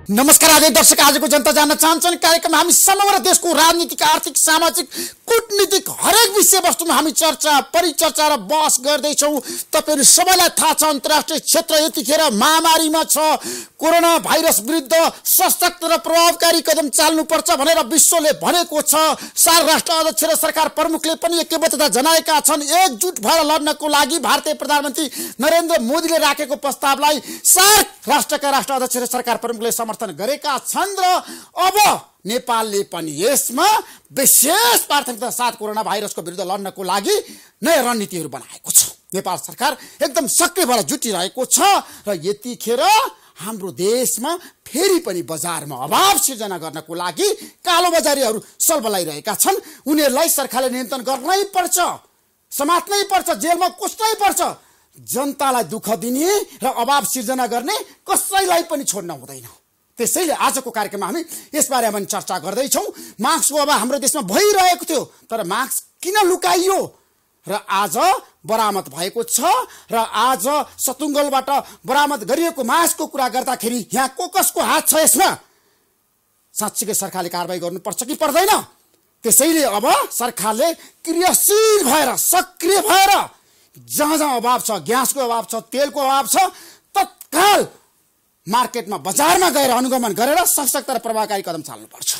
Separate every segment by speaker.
Speaker 1: नमस्कार आदरणीय दर्शक, आजको जनता जान्न चाहन्छन् कार्यक्रममा हामी समग्र देशको राजनीतिक, आर्थिक, सामाजिक, कूटनीतिक हरेक विषयवस्तुमा हामी चर्चा, परिचर्चा र बहस गर्दैछौँ। तपाईहरु सबैलाई थाहा छ अन्तर्राष्ट्रिय क्षेत्र यतिखेर महामारीमा छ। कोरोना भाइरस विरुद्ध सशक्त र प्रभावकारी कदम चाल्नुपर्छ भनेर विश्वले भनेको छ। सार्क राष्ट्र अध्यक्ष र सरकार प्रमुखले पनि ऐक्यबद्धता जनाएका छन्। एकजुट भएर लड्नको लागि भारतीय प्रधानमन्त्री नरेन्द्र मोदीले राखेको प्रस्तावलाई सार्क राष्ट्रका राष्ट्र अध्यक्ष र सरकार प्रमुखले समर्थन गरेका छन् र अब नेपालले पनि यसमा विशेष प्राथमिकता साथ कोरोना भाइरसको विरुद्ध लड्नको लागि नयाँ रणनीतिहरू बनाएको छ। नेपाल सरकार एकदम सक्रिय भएर जुटिरहेको छ र यतिखेर हाम्रो देशमा फेरि पनि बजारमा अभाव सिर्जना गर्नको लागि कालो बजारीहरू सलबलाइरहेका छन्। उनीहरूलाई सरकारले नियन्त्रण गर्नै पर्छ, समात्नै पर्छ, जेलमा कोस्नै पर्छ। जनतालाई दुःख दिने र अभाव सिर्जना गर्ने कसैलाई पनि छोड्न हुँदैन। त्यसैले आजको कार्यक्रममा हामी यसबारे पनि चर्चा गर्दैछौँ। मास्कको अभाव हाम्रो देशमा भइरहेको थियो, तर मास्क किन लुकाइयो र आज बरामद भएको छ र आज सतुङ्गलबाट बरामद गरिएको मास्कको कुरा गर्दाखेरि यहाँ कसको हात छ यसमा? साँच्चीकै सरकारले कारबाही गर्नुपर्छ कि पर्दैन? त्यसैले अब सरकारले क्रियाशील भएर, सक्रिय भएर जहाँ जहाँ अभाव छ, ग्यासको अभाव छ, तेलको अभाव छ, तत्काल मार्केटमा, बजारमा गएर अनुगमन गरेर सशक्त र प्रभावकारी कदम चाल्नुपर्छ।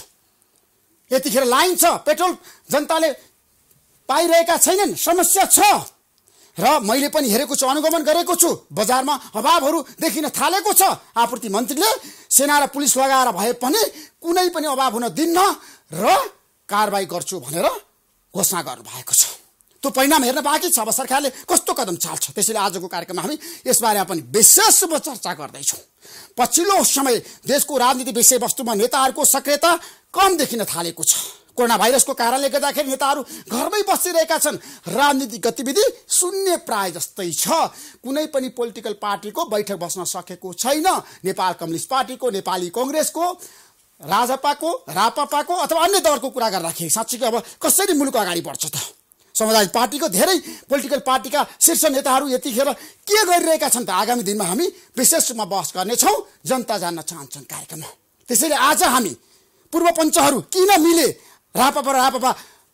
Speaker 1: यतिखेर लाइन छ, पेट्रोल जनताले पाइरहेका छैनन्, समस्या छ र मैले पनि हेरेको छु, अनुगमन गरेको छु। बजारमा अभावहरू देखिन थालेको छ। आपूर्ति मन्त्रीले सेना र पुलिस लगाएर भए पनि कुनै पनि अभाव हुन दिन्न र कारबाही गर्छु भनेर घोषणा गर्नुभएको छ। त्यो परिणाम हेर्न बाँकी छ। अब सरकारले कस्तो कदम चाल्छ? त्यसैले आजको कार्यक्रममा हामी यसबारे पनि विशेष चर्चा गर्दैछौँ। पछिल्लो समय देशको राजनीति विषयवस्तुमा नेताहरूको सक्रियता कम देखिन थालेको छ। कोरोना भाइरसको कारणले गर्दाखेरि नेताहरू घरमै बसिरहेका छन्। राजनीतिक गतिविधि शून्य प्राय जस्तै छ। कुनै पनि पोलिटिकल पार्टीको बैठक बस्न सकेको छैन। नेपाल कम्युनिस्ट पार्टीको, नेपाली कङ्ग्रेसको, राजपाको, रापपाको अथवा अन्य दलको कुरा गर्दाखेरि साँच्चीकै अब कसरी मुलुक अगाडि बढ्छ त? सामुदायिक पार्टीको धेरै पोलिटिकल पार्टीका शीर्ष नेताहरू यतिखेर के गरिरहेका छन् त? आगामी दिनमा हामी विशेष रूपमा बहस गर्नेछौँ जनता जान्न चाहन्छन् कार्यक्रममा। त्यसैले आज हामी पूर्व पञ्चहरू किन मिले, रापपा र रापपा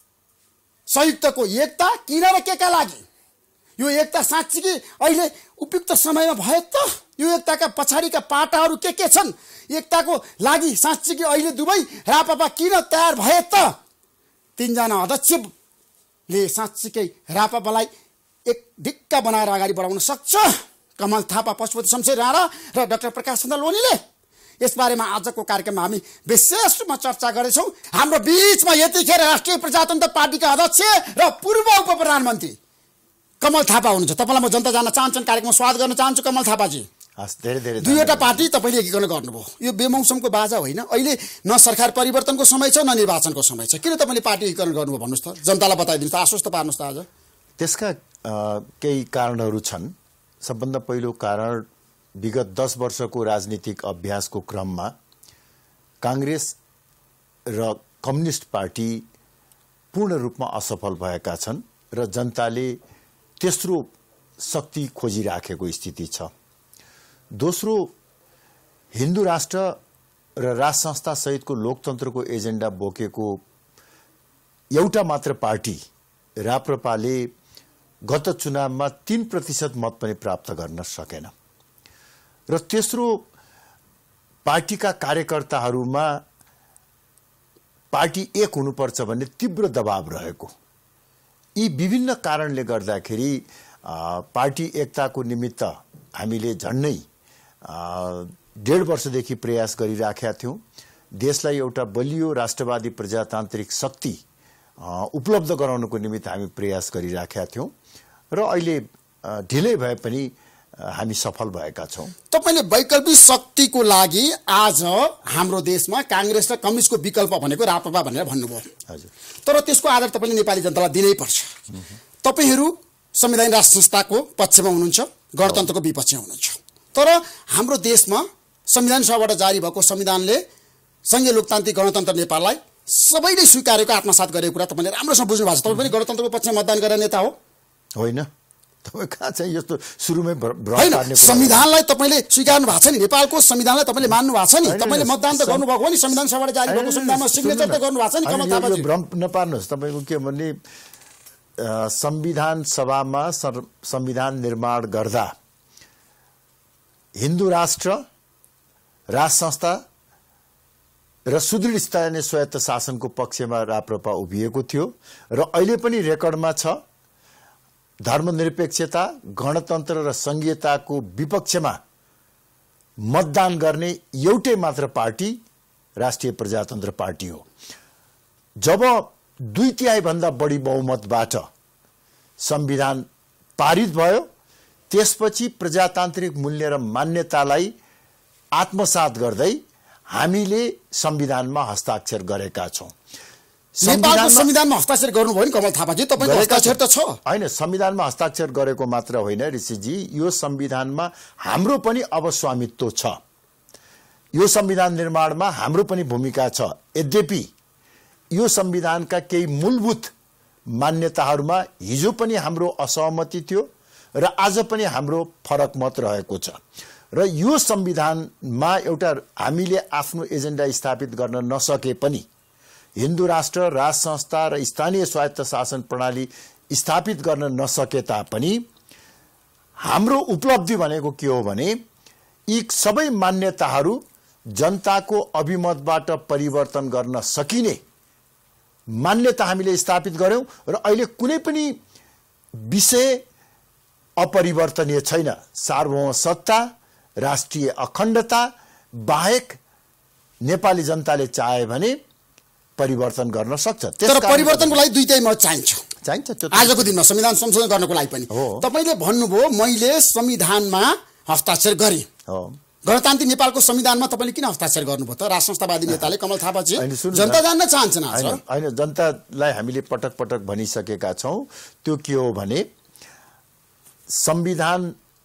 Speaker 1: संयुक्तको एकता किन र केका लागि? यो एकता साँच्चीकै अहिले उपयुक्त समयमा भयो त? यो एकताका पछाडिका पाटाहरू के छन्? एकताको लागि साँच्चीकै अहिले दुवै रापपा किन तयार भए त? तीनजना अध्यक्षले साँच्चीकै रापपालाई एक ढिक्का बनाएर अगाडि बढाउन सक्छ। कमल थापा, पशुपति शमशेर राणा र डाक्टर प्रकाश चन्द्र लोनीले। यसबारेमा आजको कार्यक्रममा हामी विशेष रूपमा चर्चा गर्दैछौँ। हाम्रो बीचमा यतिखेर राष्ट्रिय प्रजातन्त्र पार्टीका अध्यक्ष र पूर्व उप प्रधानमन्त्री कमल थापा हुनुहुन्छ। तपाईँलाई म जनता जान्न चाहन्छन् कार्यक्रममा स्वागत गर्न चाहन्छु। कमल थापाजी, दुईवटा पार्टी तपाईँले एकीकरण गर्नुभयो। यो बेमौसमको बाजा होइन। अहिले न सरकार परिवर्तनको समय छ, न निर्वाचनको समय छ। किन तपाईँले पार्टी एकीकरण गर्नुभयो भन्नुहोस् त? जनतालाई बताइदिनुहोस् त, आश्वस्त पार्नुहोस् त। आज
Speaker 2: त्यसका केही कारणहरू छन्। सबभन्दा पहिलो कारण, विगत 10 वर्षको राजनीतिक अभ्यासको क्रममा काङ्ग्रेस र कम्युनिस्ट पार्टी पूर्ण रूपमा असफल भएका छन् र जनताले तेस्रो शक्ति खोजिराखेको स्थिति छ। दोस्रो, हिन्दू राष्ट्र र राज संस्था सहितको लोकतन्त्रको एजेन्डा बोकेको एउटा मात्र पार्टी राप्रपाले गत चुनावमा 3% मत पनि प्राप्त गर्न सकेन र तेस्रो, पार्टीका कार्यकर्ताहरूमा पार्टी एक हुनुपर्छ भन्ने तीव्र दबाव रहेको। यी विभिन्न कारणले गर्दाखेरि पार्टी एकताको निमित्त हामीले झन्नै 1.5 वर्षदेखि प्रयास गरिराखेका थियौँ। देशलाई एउटा बलियो राष्ट्रवादी प्रजातान्त्रिक शक्ति उपलब्ध गराउनको निमित्त हामी प्रयास गरिराखेका थियौँ र अहिले ढिलै भए पनि हामी सफल भएका छौँ।
Speaker 1: तपाईँले वैकल्पिक शक्तिको लागि आज हाम्रो देशमा काङ्ग्रेस र कम्युनिस्टको विकल्प भनेको राप्रपा भनेर भन्नुभयो।
Speaker 2: हजुर,
Speaker 1: तर त्यसको आधार तपाईँले नेपाली जनतालाई दिनै पर्छ। तपाईँहरू संविधान राष्ट्र संस्थाको पक्षमा हुनुहुन्छ, गणतन्त्रको विपक्षमा हुनुहुन्छ। तर हाम्रो देशमा संविधान सभाबाट जारी भएको संविधानले संघीय लोकतान्त्रिक गणतन्त्र नेपाललाई सबैले स्वीकारेको, आत्मसात गरेको कुरा तपाईँले राम्रोसँग बुझ्नु भएको छ। तपाईँ पनि गणतन्त्रको पक्षमा मतदान गरेर नेता हो?
Speaker 2: होइन। तपाईँ कहाँ चाहिँ यस्तो सुरुमै भ्रम
Speaker 1: होइन
Speaker 2: पार्ने कुरा
Speaker 1: संविधानलाई तपाईँले स्वीकार्नु भएको छ नि नेपालको संविधानलाई तपाईँले मान्नु भएको छ नि
Speaker 2: होइन,
Speaker 1: तपाईँले मतदान त
Speaker 2: सं-
Speaker 1: गर्नुभएको हो नि संविधान सभाबाट जारी भएको संविधानमा सिग्नेचर त गर्नु भएको छ नि कमल
Speaker 2: होइन, यो
Speaker 1: थापाजी
Speaker 2: भ्रम नपार्नुहोस् तपाईँको के भने संविधान सभामा संविधान निर्माण गर्दा हिन्दू राष्ट्र राज संस्था र सुदृढ स्थानीय स्वायत्त शासनको पक्षमा राप्रपा उभिएको थियो र अहिले पनि रेकर्डमा छ धर्मनिरपेक्षता गणतन्त्र र संघीयताको विपक्षमा मतदान गर्ने एउटै मात्र पार्टी राष्ट्रिय प्रजातन्त्र पार्टी हो। जब 2/3 भन्दा बढी बहुमतबाट संविधान पारित भयो त्यसपछि प्रजातान्त्रिक मूल्य र मान्यतालाई आत्मसात गर्दै हामीले संविधानमा हस्ताक्षर गरेका छौं।
Speaker 1: नेपालको संविधानमा हस्ताक्षर गर्नुभयो नि कमल थापाजी तपाईको हस्ताक्षर त छ
Speaker 2: हैन संविधानमा हस्ताक्षर गरेको मात्र होइन ऋषिजी यो संविधानमा हाम्रो पनि अब स्वामित्व छ यो संविधान निर्माणमा हाम्रो पनि भूमिका छ यद्यपि यो संविधानका केही मूलभूत मान्यताहरूमा हिजो पनि हाम्रो असहमति थियो र आज पनि हाम्रो फरक मत रहेको छ र यो संविधानमा एउटा हामीले आफ्नो एजेन्डा स्थापित गर्न नसके पनि हिन्दू राष्ट्र राज संस्था र स्थानीय स्वायत्त शासन प्रणाली स्थापित गर्न नसके तापनि हाम्रो उपलब्धि भनेको के हो भने यी सबै मान्यताहरू जनताको अभिमतबाट परिवर्तन गर्न सकिने मान्यता हामीले स्थापित गर्यौं र अहिले कुनै पनि विषय अपरिवर्तनीय छैन। सार्वभौम सत्ता राष्ट्रिय अखण्डता बाहेक नेपाली जनताले चाहे भने परिवर्तन गर्न सक्छ।
Speaker 1: तर परिवर्तनको लागि 2/3 मत
Speaker 2: चाहिन्छ
Speaker 1: आजको दिनमा संविधान संशोधन गर्नको लागि पनि तपाईले भन्नुभयो मैले संविधानमा हस्ताक्षर गरे हो गणतान्त्रिक नेपालको संविधानमा तपाईले किन हस्ताक्षर गर्नुभयो त राज संस्थावादी नेताले कमल थापाजी जनता जान्न चाहन्छन् आज
Speaker 2: हैन जनतालाई हामीले पटक पटक भनिसकेका छौं त्यो के हो भने संविधान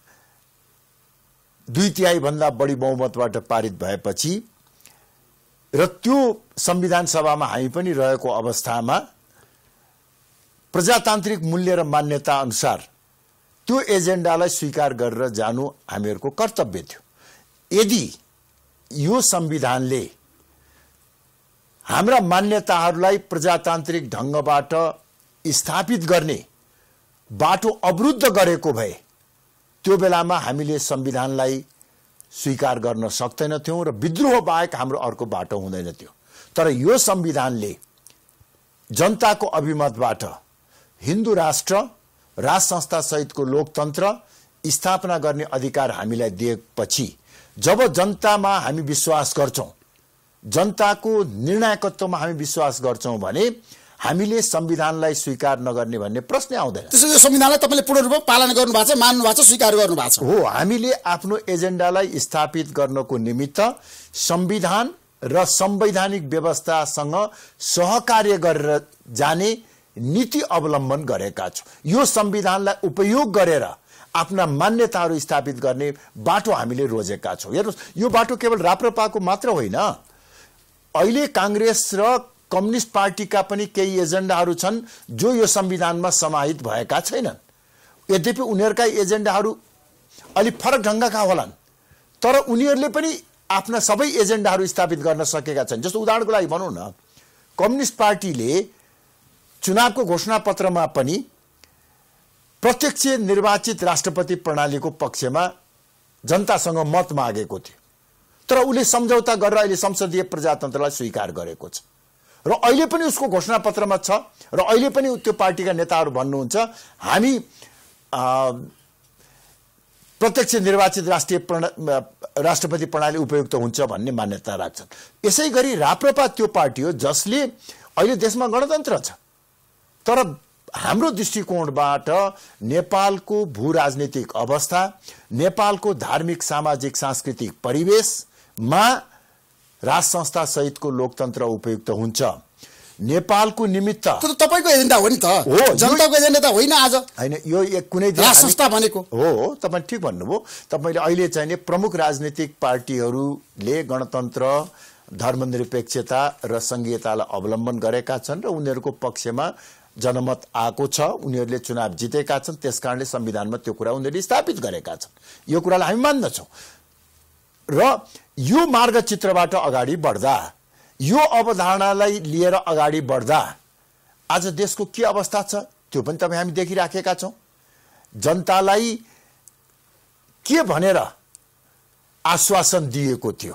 Speaker 2: 2/3 भन्दा बढी बहुमतबाट पारित भएपछि र त्यो संविधान सभामा हामी पनि रहेको अवस्थामा प्रजातान्त्रिक मूल्य र मान्यता अनुसार त्यो एजेन्डालाई स्वीकार गरेर जानु हामीहरूको कर्तव्य थियो। यदि यो संविधानले हाम्रा मान्यताहरूलाई प्रजातान्त्रिक ढंगबाट स्थापित गर्ने बाटो अवरुद्ध गरेको भए त्यो बेलामा हामीले संविधानलाई स्वीकार गर्न सक्दैनथ्यौं र विद्रोह बाहेक हाम्रो अर्को बाटो हुँदैन थियो। तर यो संविधानले जनताको अभिमतबाट हिन्दू राष्ट्र राज संस्था सहितको लोकतन्त्र स्थापना गर्ने अधिकार हामीलाई दिएपछि जब जनतामा हामी विश्वास गर्छौं जनताको निर्णायकत्वमा हामी विश्वास गर्छौं भने हामीले संविधानलाई स्वीकार नगर्ने भन्ने प्रश्न आउँदैन।
Speaker 1: त्यसैले यो संविधानलाई तपाईले पूर्ण रूपमा पालन गर्नु भएको छ मान्नु भएको छ स्वीकार गर्नु भएको छ
Speaker 2: हो हामीले आफ्नो एजेन्डालाई स्थापित गर्नको निमित्त संविधान र संवैधानिक व्यवस्थासँग सहकार्य गरेर जाने नीति अवलम्बन गरेका छौं। यो संविधानलाई उपयोग गरेर आफ्ना मान्यताहरू स्थापित गर्ने बाटो हामीले रोजेका छौं। हेर्नुस् यो बाटो केवल राप्रपाको मात्र होइन अहिले कांग्रेस र कम्युनिस्ट पार्टीका पनि केही एजेन्डाहरू छन् जो यो संविधानमा समाहित भएका छैनन्। यद्यपि उनीहरूका एजेन्डाहरू अलि फरक ढंगका होलान् तर उनीहरूले पनि आफ्ना सबै एजेन्डाहरू स्थापित गर्न सकेका छन्। जस्तो उदाहरणको लागि भनौं न कम्युनिस्ट पार्टीले चुनावको घोषणापत्रमा पनि प्रत्यक्ष निर्वाचित राष्ट्रपति प्रणालीको पक्षमा जनतासँग मत मागेको थियो तर उले सम्झौता गरेर अहिले संसदीय प्रजातन्त्रलाई स्वीकार गरेको छ र अहिले पनि उसको घोषणापत्रमा छ र अहिले पनि त्यो पार्टीका नेताहरू भन्नुहुन्छ हामी प्रत्यक्ष निर्वाचित राष्ट्रपति प्रणाली उपयुक्त हुन्छ भन्ने मान्यता राख्छन्। यसैगरी राप्रपा त्यो पार्टी हो जसले अहिले देशमा गणतन्त्र छ तर हाम्रो दृष्टिकोणबाट नेपालको भू राजनीतिक अवस्था नेपालको धार्मिक सामाजिक सांस्कृतिक परिवेशमा राज संस्था सहितको लोकतन्त्र उपयुक्त हुन्छ। नेपालको निमित्त
Speaker 1: त्यो तपाईको एजेन्डा हो नि त हो जनताको एजेन्डा त होइन आज
Speaker 2: हैन यो एक कुनै
Speaker 1: राज संस्था भनेको
Speaker 2: हो तपाई ठीक भन्नुभयो। तपाईले अहिले चाहिँ प्रमुख राजनीतिक पार्टीहरूले गणतन्त्र धर्मनिरपेक्षता र संघीयतालाई अवलम्बन गरेका छन् र उनीहरूको पक्षमा जनमत आएको छ, उनीहरूले चुनाव जितेका छन्, त्यसकारणले संविधानमा त्यो कुरा उनीहरूले स्थापित गरेका छन्। यो कुरालाई हामी मान्दछौँ र यो मार्गचित्रबाट अगाडि बढ्दा, यो अवधारणालाई लिएर अगाडि बढ्दा आज देशको के अवस्था छ त्यो पनि तपाईँ हामी देखिराखेका छौँ। जनतालाई के भनेर आश्वासन दिएको थियो,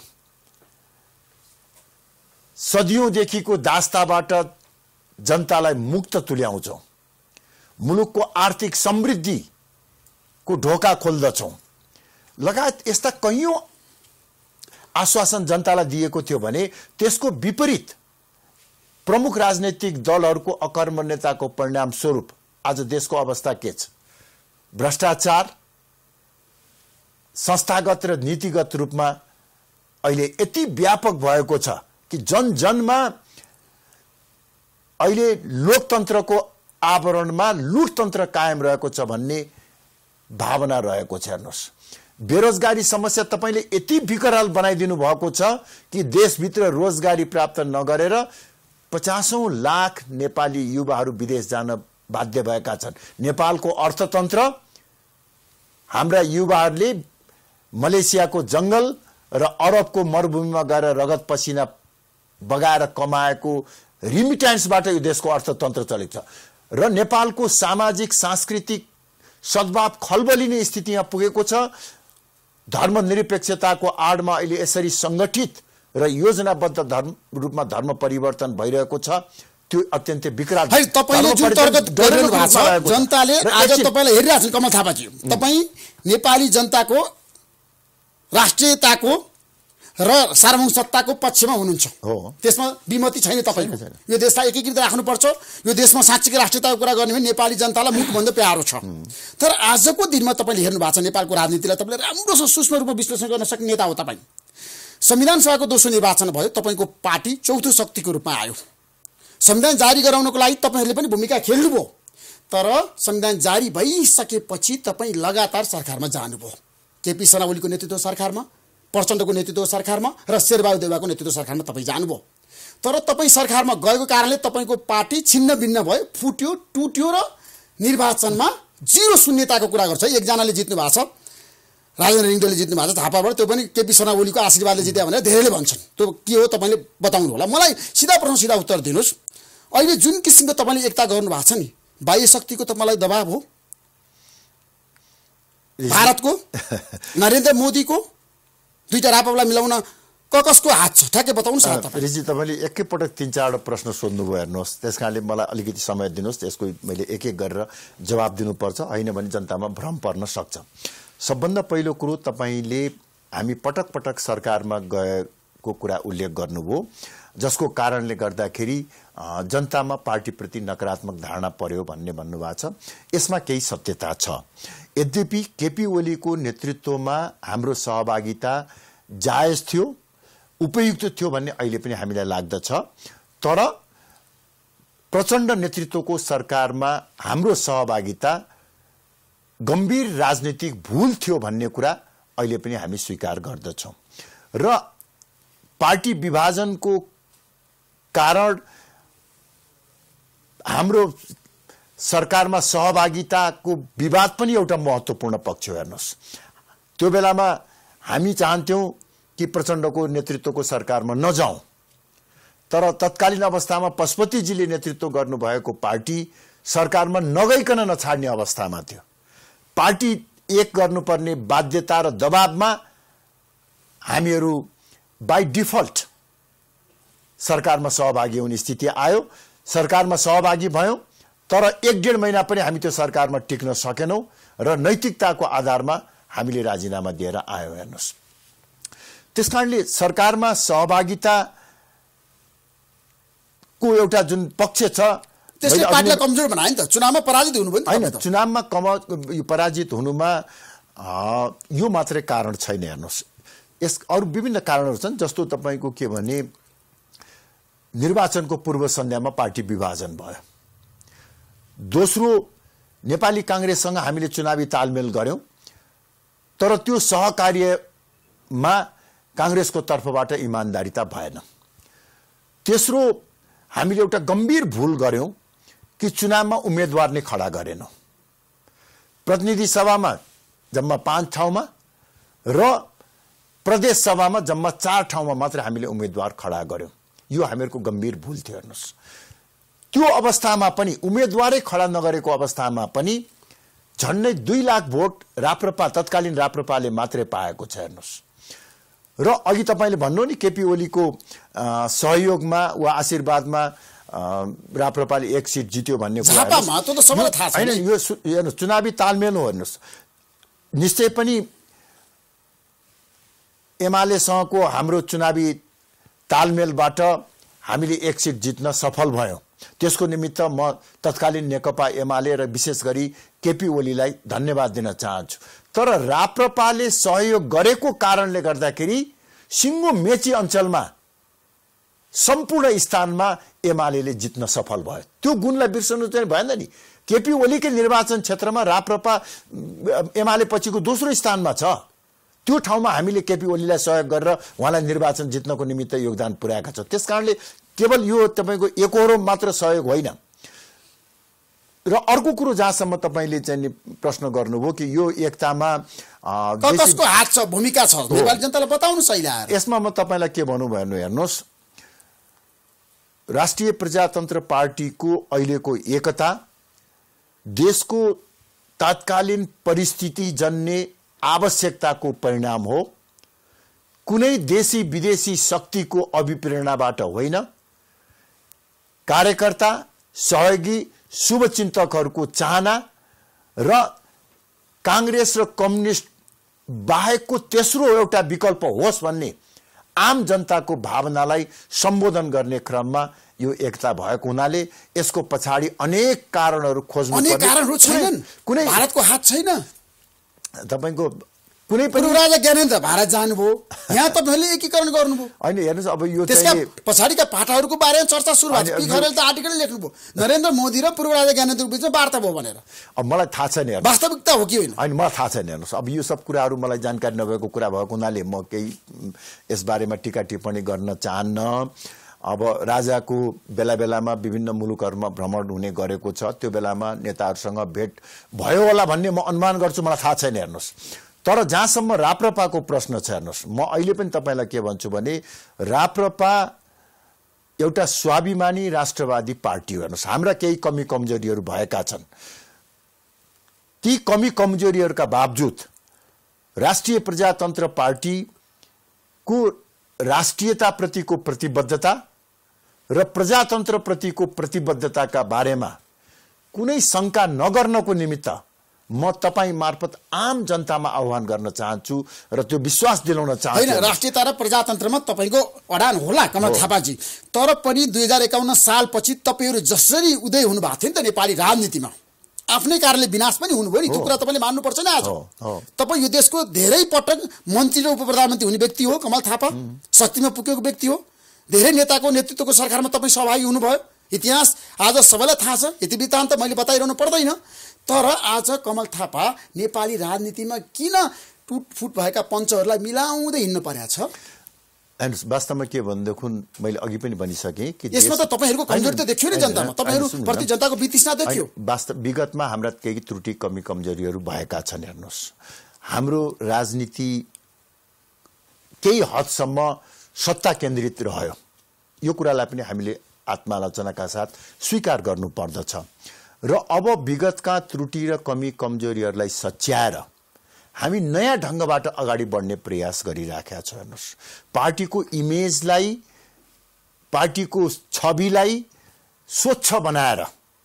Speaker 2: सदियौंदेखिको दास्ताबाट जनतालाई मुक्त तुल्याउँछौँ, मुलुकको आर्थिक समृद्धिको ढोका खोल्दछौँ लगायत यस्ता कैयौं आश्वासन जनतालाई दिएको थियो भने त्यसको विपरीत प्रमुख राजनैतिक दलहरूको अकर्मण्यताको परिणाम स्वरूप आज देशको अवस्था के छ? भ्रष्टाचार संस्थागत र नीतिगत रूपमा अहिले यति व्यापक भएको छ कि जनजनमा अहिले लोकतन्त्रको आवरणमा लुटतन्त्र कायम रहेको छ भन्ने भावना रहेको छ। हेर्नुहोस्, बेरोजगारी समस्या तपाईले यति विकराल बनाइदिनु भएको छ कि देशभित्र रोजगारी प्राप्त नगरेर 50औं लाख नेपाली युवाहरू विदेश जान बाध्य भएका छन्। नेपालको अर्थतन्त्र हाम्रा युवाहरूले मलेसियाको जंगल र अरबको मरुभूमिमा गएर रगत पसिना बगाएर कमाएको रिमिट्यान्सबाट यो देशको अर्थतन्त्र चलेको छ र नेपालको सामाजिक सांस्कृतिक सद्भाव खलबलिने स्थितिमा पुगेको छ। धर्मनिरपेक्षताको आडमा अहिले यसरी संगठित र योजनाबद्ध रूपमा धर्म परिवर्तन भइरहेको छ, त्यो अत्यन्तै विकराल।
Speaker 1: तपाईले जुन तर्क गरिरहनु भएको छ, जनताले आज तपाईलाई हेरिरहेछन् कमल थापाजी, तपाई नेपाली जनताको राष्ट्रियताको र सार्वभौम सत्ताको पक्षमा हुनुहुन्छ, त्यसमा विमति छैन तपाईको। यो देशलाई एकीकृत राख्नुपर्छ, यो देशमा साँच्चीकै राष्ट्रियताको कुरा गर्ने भने नेपाली जनतालाई मुखभन्दा प्यारो छ। तर आजको दिनमा तपाईले हेर्नु भएको छ नेपालको राजनीतिलाई तपाईले राम्रोसँग सूक्ष्म रूपमा विश्लेषण गर्न सक्ने नेता हो तपाई। संविधान सभाको दोस्रो निर्वाचन भयो, तपाईको पार्टी चौथो शक्तिको रूपमा आयो। संविधान जारी गराउनको लागि तपाईहरुले पनि भूमिका खेल्नुभयो, तर संविधान जारी भइसकेपछि तपाई लगातार सरकारमा जानुभयो। केपी शर्मा ओलीको नेतृत्व सरकारमा, प्रचण्डको नेतृत्व सरकारमा र शेरबहादुर देउवाको नेतृत्व सरकारमा तपाई जानुभयो। तर तपाई सरकारमा गएको कारणले तपाईको पार्टी छिन्न भिन्न भयो, फुट्यो, टुट्यो र निर्वाचनमा जिरो शून्यताको कुरा गर्छ। एकजनाले जित्नु भएको छ, राजेन्द्र रिङदेले जित्नु भएको छ झापाबाट, त्यो पनि केपी शर्मा ओलीको आशीर्वादले जित्यो भनेर धेरैले भन्छन्। त्यो के हो तपाईँले बताउनु होला। मलाई सिधा प्रश्न सिधा उत्तर दिनुहोस्। अहिले जुन किसिमको तपाईँले एकता गर्नु भएको छ नि, बाह्य शक्तिको तपाईलाई दबाब हो? भारतको, नरेन्द्र मोदीको, दुईटा रापरलाई मिलाउन कसको हात छ? ठ्याक्कै बताउनुस् न तपाईँ।
Speaker 2: ऋषि, तपाईँले एकैपटक 3-4 प्रश्न सोध्नुभयो। हेर्नुहोस्, त्यसकारणले मलाई अलिकति समय दिनुहोस्, त्यसको मैले एक एक गरेर जवाब दिनुपर्छ, होइन भने जनतामा भ्रम पर्न सक्छ। सबभन्दा पहिलो कुरो, तपाईँले हामी पटक पटक सरकारमा गएको कुरा उल्लेख गर्नुभयो, जसको कारणले गर्दाखेरि जनतामा पार्टीप्रति नकारात्मक धारणा पर्यो भन्ने भन्नुभएको छ। यसमा केही सत्यता छ। यद्यपि केपी ओलीको नेतृत्वमा हाम्रो सहभागिता जायज थियो, उपयुक्त थियो भन्ने अहिले पनि हामीलाई लाग्दछ। तर प्रचण्ड नेतृत्वको सरकारमा हाम्रो सहभागिता गम्भीर राजनीतिक भूल थियो भन्ने कुरा अहिले पनि हामी स्वीकार गर्दछौँ र पार्टी विभाजनको कारण हाम्रो सरकारमा सहभागिताको विवाद पनि एउटा महत्त्वपूर्ण पक्ष हो। हेर्नुहोस्, त्यो बेलामा हामी चाहन्थ्यौँ कि प्रचण्डको नेतृत्वको सरकारमा नजाउँ, तर तत्कालीन अवस्थामा पशुपतिजीले नेतृत्व गर्नुभएको पार्टी सरकारमा नगइकन नछाड्ने अवस्थामा थियो। पार्टी एक गर्नुपर्ने बाध्यता र दबावमा हामीहरू बाई डिफल्ट सरकारमा सहभागी हुने स्थिति आयो। सरकारमा सहभागी भयौँ, तर 1-1.5 महिना पनि हामी त्यो सरकारमा टिक्न सकेनौँ र नैतिकताको आधारमा हामीले राजीनामा दिएर आयौँ। हेर्नुहोस्, त्यसकारणले सरकारमा सहभागिताको एउटा जुन पक्ष छ
Speaker 1: त्यसले पार्टीलाई कमजोर बनायो नि त। चुनावमा पराजित हुनुभयो नि।
Speaker 2: हैन, चुनावमा पराजित हुनुमा यो मात्रै कारण छैन। हेर्नुहोस्, यस अरू विभिन्न कारणहरू छन्। जस्तो तपाईँको के भने निर्वाचनको पूर्व सन्ध्यामा पार्टी विभाजन भयो। दोस्रो, नेपाली कांग्रेससँग हामीले चुनावी तालमेल गर्यौं, तर त्यो सहकार्यमा कांग्रेसको तर्फबाट इमानदारीता भएन। तेस्रो, हामीले एउटा गम्भीर भूल गर्यौं कि चुनावमा उम्मेदवार नै खडा गरेनौं। प्रतिनिधि सभामा जम्मा 5 ठाउँमा र प्रदेश सभामा जम्मा 4 ठाउँमा मात्र हामीले उम्मेदवार खडा गर्यौं। यो हामीहरूको गम्भीर भूल थियो। हेर्नुस्, त्यो अवस्थामा पनि उम्मेदवारै खडा नगरेको अवस्थामा पनि झन्डै 2 लाख भोट राप्रपा तत्कालीन राप्रपाले मात्रै पाएको छ। हेर्नुस्, र अघि तपाईले भन्नु नि केपी ओलीको सहयोगमा वा आशीर्वादमा राप्रपाले 1 सिट जित्यो भन्ने कुरा
Speaker 1: झापामा त सबैलाई थाहा छ।
Speaker 2: हैन, यो हेर्नुस् चुनावी तालमेल हो। हेर्नुस्, निश्चय पनि एमालेसँगको हाम्रो चुनावी तालमेलबाट हामीले 1 सिट जित्न सफल भयौं। त्यसको निमित्त म तत्कालीन नेकपा एमाले र विशेष गरी केपी ओलीलाई धन्यवाद दिन चाहन्छु। तर राप्रपाले सहयोग गरेको कारणले गर्दाखेरि सिङ्गो मेची अञ्चलमा सम्पूर्ण स्थानमा एमालेले जित्न सफल भयो। त्यो गुणलाई बिर्सनु चाहिँ भएन नि। केपी ओलीकै निर्वाचन क्षेत्रमा राप्रपा एमाले पछिको दोस्रो स्थानमा छ। त्यो ठाउँमा हामीले केपी ओलीलाई सहयोग गरेर उहाँलाई निर्वाचन जित्नको निमित्त योगदान पुर्याएका छौं। त्यसकारणले केवल यो तपाईको एकहोरो मात्र सहयोग होइन। र अर्को कुरो जहाँसम्म तपाईले चाहिँ प्रश्न गर्नुभयो कि यो एकतामा
Speaker 1: कसको हात छ, भूमिका छ, नेपाली जनतालाई बताउनु सही आएर।
Speaker 2: यसमा म तपाईलाई के भन्नु भन्नु हेर्नुस्, राष्ट्रिय प्रजातन्त्र पार्टीको अहिलेको एकता देशको तात्कालीन परिस्थिति जन्य आवश्यकताको परिणाम हो। कुनै देशी विदेशी शक्तिको अभिप्रेरणाबाट होइन। कार्यकर्ता, सहयोगी, शुभचिन्तकहरूको चाहना र कांग्रेस र कम्युनिस्ट बाहेकको तेस्रो एउटा विकल्प होस् भन्ने आम जनताको भावनालाई सम्बोधन गर्ने क्रममा यो एकता भएको हुनाले यसको पछाडी अनेक कारणहरू खोज्नु पर्ने।
Speaker 1: अनेक कारणहरू छैनन्। कुनै भारतको हात छैन।
Speaker 2: तपाईको कुनै पनि
Speaker 1: राजा ज्ञानेन्द्र भारत जानुभयो, यहाँ तपाईहरुले एकीकरण गर्नुभयो।
Speaker 2: हैन, हेर्नुस्, अब यो
Speaker 1: चाहिँ पछाडीका पाटाहरूको बारेमा चर्चा सुरु भयो। पी खरेल त आर्टिकल लेख्नुभयो नरेन्द्र मोदी र पूर्व राजा ज्ञानेन्द्रको बीचमा वार्ता भयो भनेर।
Speaker 2: अब मलाई थाहा छैन,
Speaker 1: वास्तविकता हो कि होइन
Speaker 2: हैन, मलाई थाहा छैन। हेर्नुस्, अब यो सब कुराहरू मलाई जानकारी नभएको कुरा भएको हुनाले म केही यस बारेमा टीका टिप्पणी गर्न चाहन्न। अब राजाको बेला बेलामा विभिन्न मुलुकहरूमा भ्रमण हुने गरेको छ। त्यो बेलामा नेताहरूसँग भेट भयो होला भन्ने म अनुमान गर्छु, मलाई थाहा छैन। हेर्नुस्, तर जहाँसम्म राप्रपाको प्रश्न छ, हेर्नुस्, म अहिले पनि तपाईलाई के भन्छु भने राप्रपा एउटा स्वाभिमानी राष्ट्रवादी पार्टी हो। हेर्नुस्, हाम्रा केही कमी कमजोरीहरू भएका छन्। ती कमी कमजोरीहरूका बावजुद राष्ट्रिय प्रजातन्त्र पार्टीको राष्ट्रियताप्रतिको प्रतिबद्धता र प्रजातन्त्रप्रतिको प्रतिबद्धताका बारेमा कुनै शंका नगर्नको निमित्त म तपाई मार्फत आम जनतामा आह्वान गर्न चाहन्छु र त्यो विश्वास दिलाउन चाहन्छु।
Speaker 1: हैन, राष्ट्रियता र प्रजातन्त्रमा तपाईको अडान होला कमल थापाजी, तर पनि 2051 सालपछि तपाईहरु जसरी उदय हुनु भएको थियो नि त नेपाली राजनीतिमा, आफ्नै कारणले विनाश पनि हुनुभयो नि। त्यो कुरा तपाईले मान्नुपर्छ नि। आज तपाई यो देशको धेरै पटक मन्त्री र उपप्रधानमन्त्री हुने व्यक्ति हो कमल थापा, शक्तिमा पुगेको व्यक्ति हो। धेरै नेताको नेतृत्वको सरकारमा तपाई सहभागी हुनुभयो। इतिहास आज सबैलाई थाहा छ, यति वृत्तान्त मैले बताइरहनु पर्दैन। तर आज कमल थापा नेपाली राजनीतिमा किन टुटफुट भएका पञ्चहरूलाई मिलाउँदै हिँड्नु पर्या छ?
Speaker 2: वास्तवमा के भन्देखुन मैले अघि पनि भनिसकेँ कि
Speaker 1: यसमा त तपाईहरुको कमजोरी त देखियो नि जनतामा, तपाईहरु प्रति जनताको वितृष्णा देखियो।
Speaker 2: वास्तव विगतमा हाम्रा केही त्रुटि कमी कमजोरीहरू भएका छन्। हेर्नुस्, हाम्रो राजनीति केही हदसम्म सत्ता केन्द्रित रह्यो। यो कुरालाई पनि हामीले आत्मालोचनाका साथ स्वीकार गर्नु पर्दछ। र अब विगतका त्रुटि र कमी कमजोरीहरूलाई सच्याएर हामी नयाँ ढंगबाट अगाडि बढ्ने प्रयास गरिराखेका छौं। हेर्नुस्, पार्टीको इमेजलाई, पार्टीको छविलाई स्वच्छ बनाएर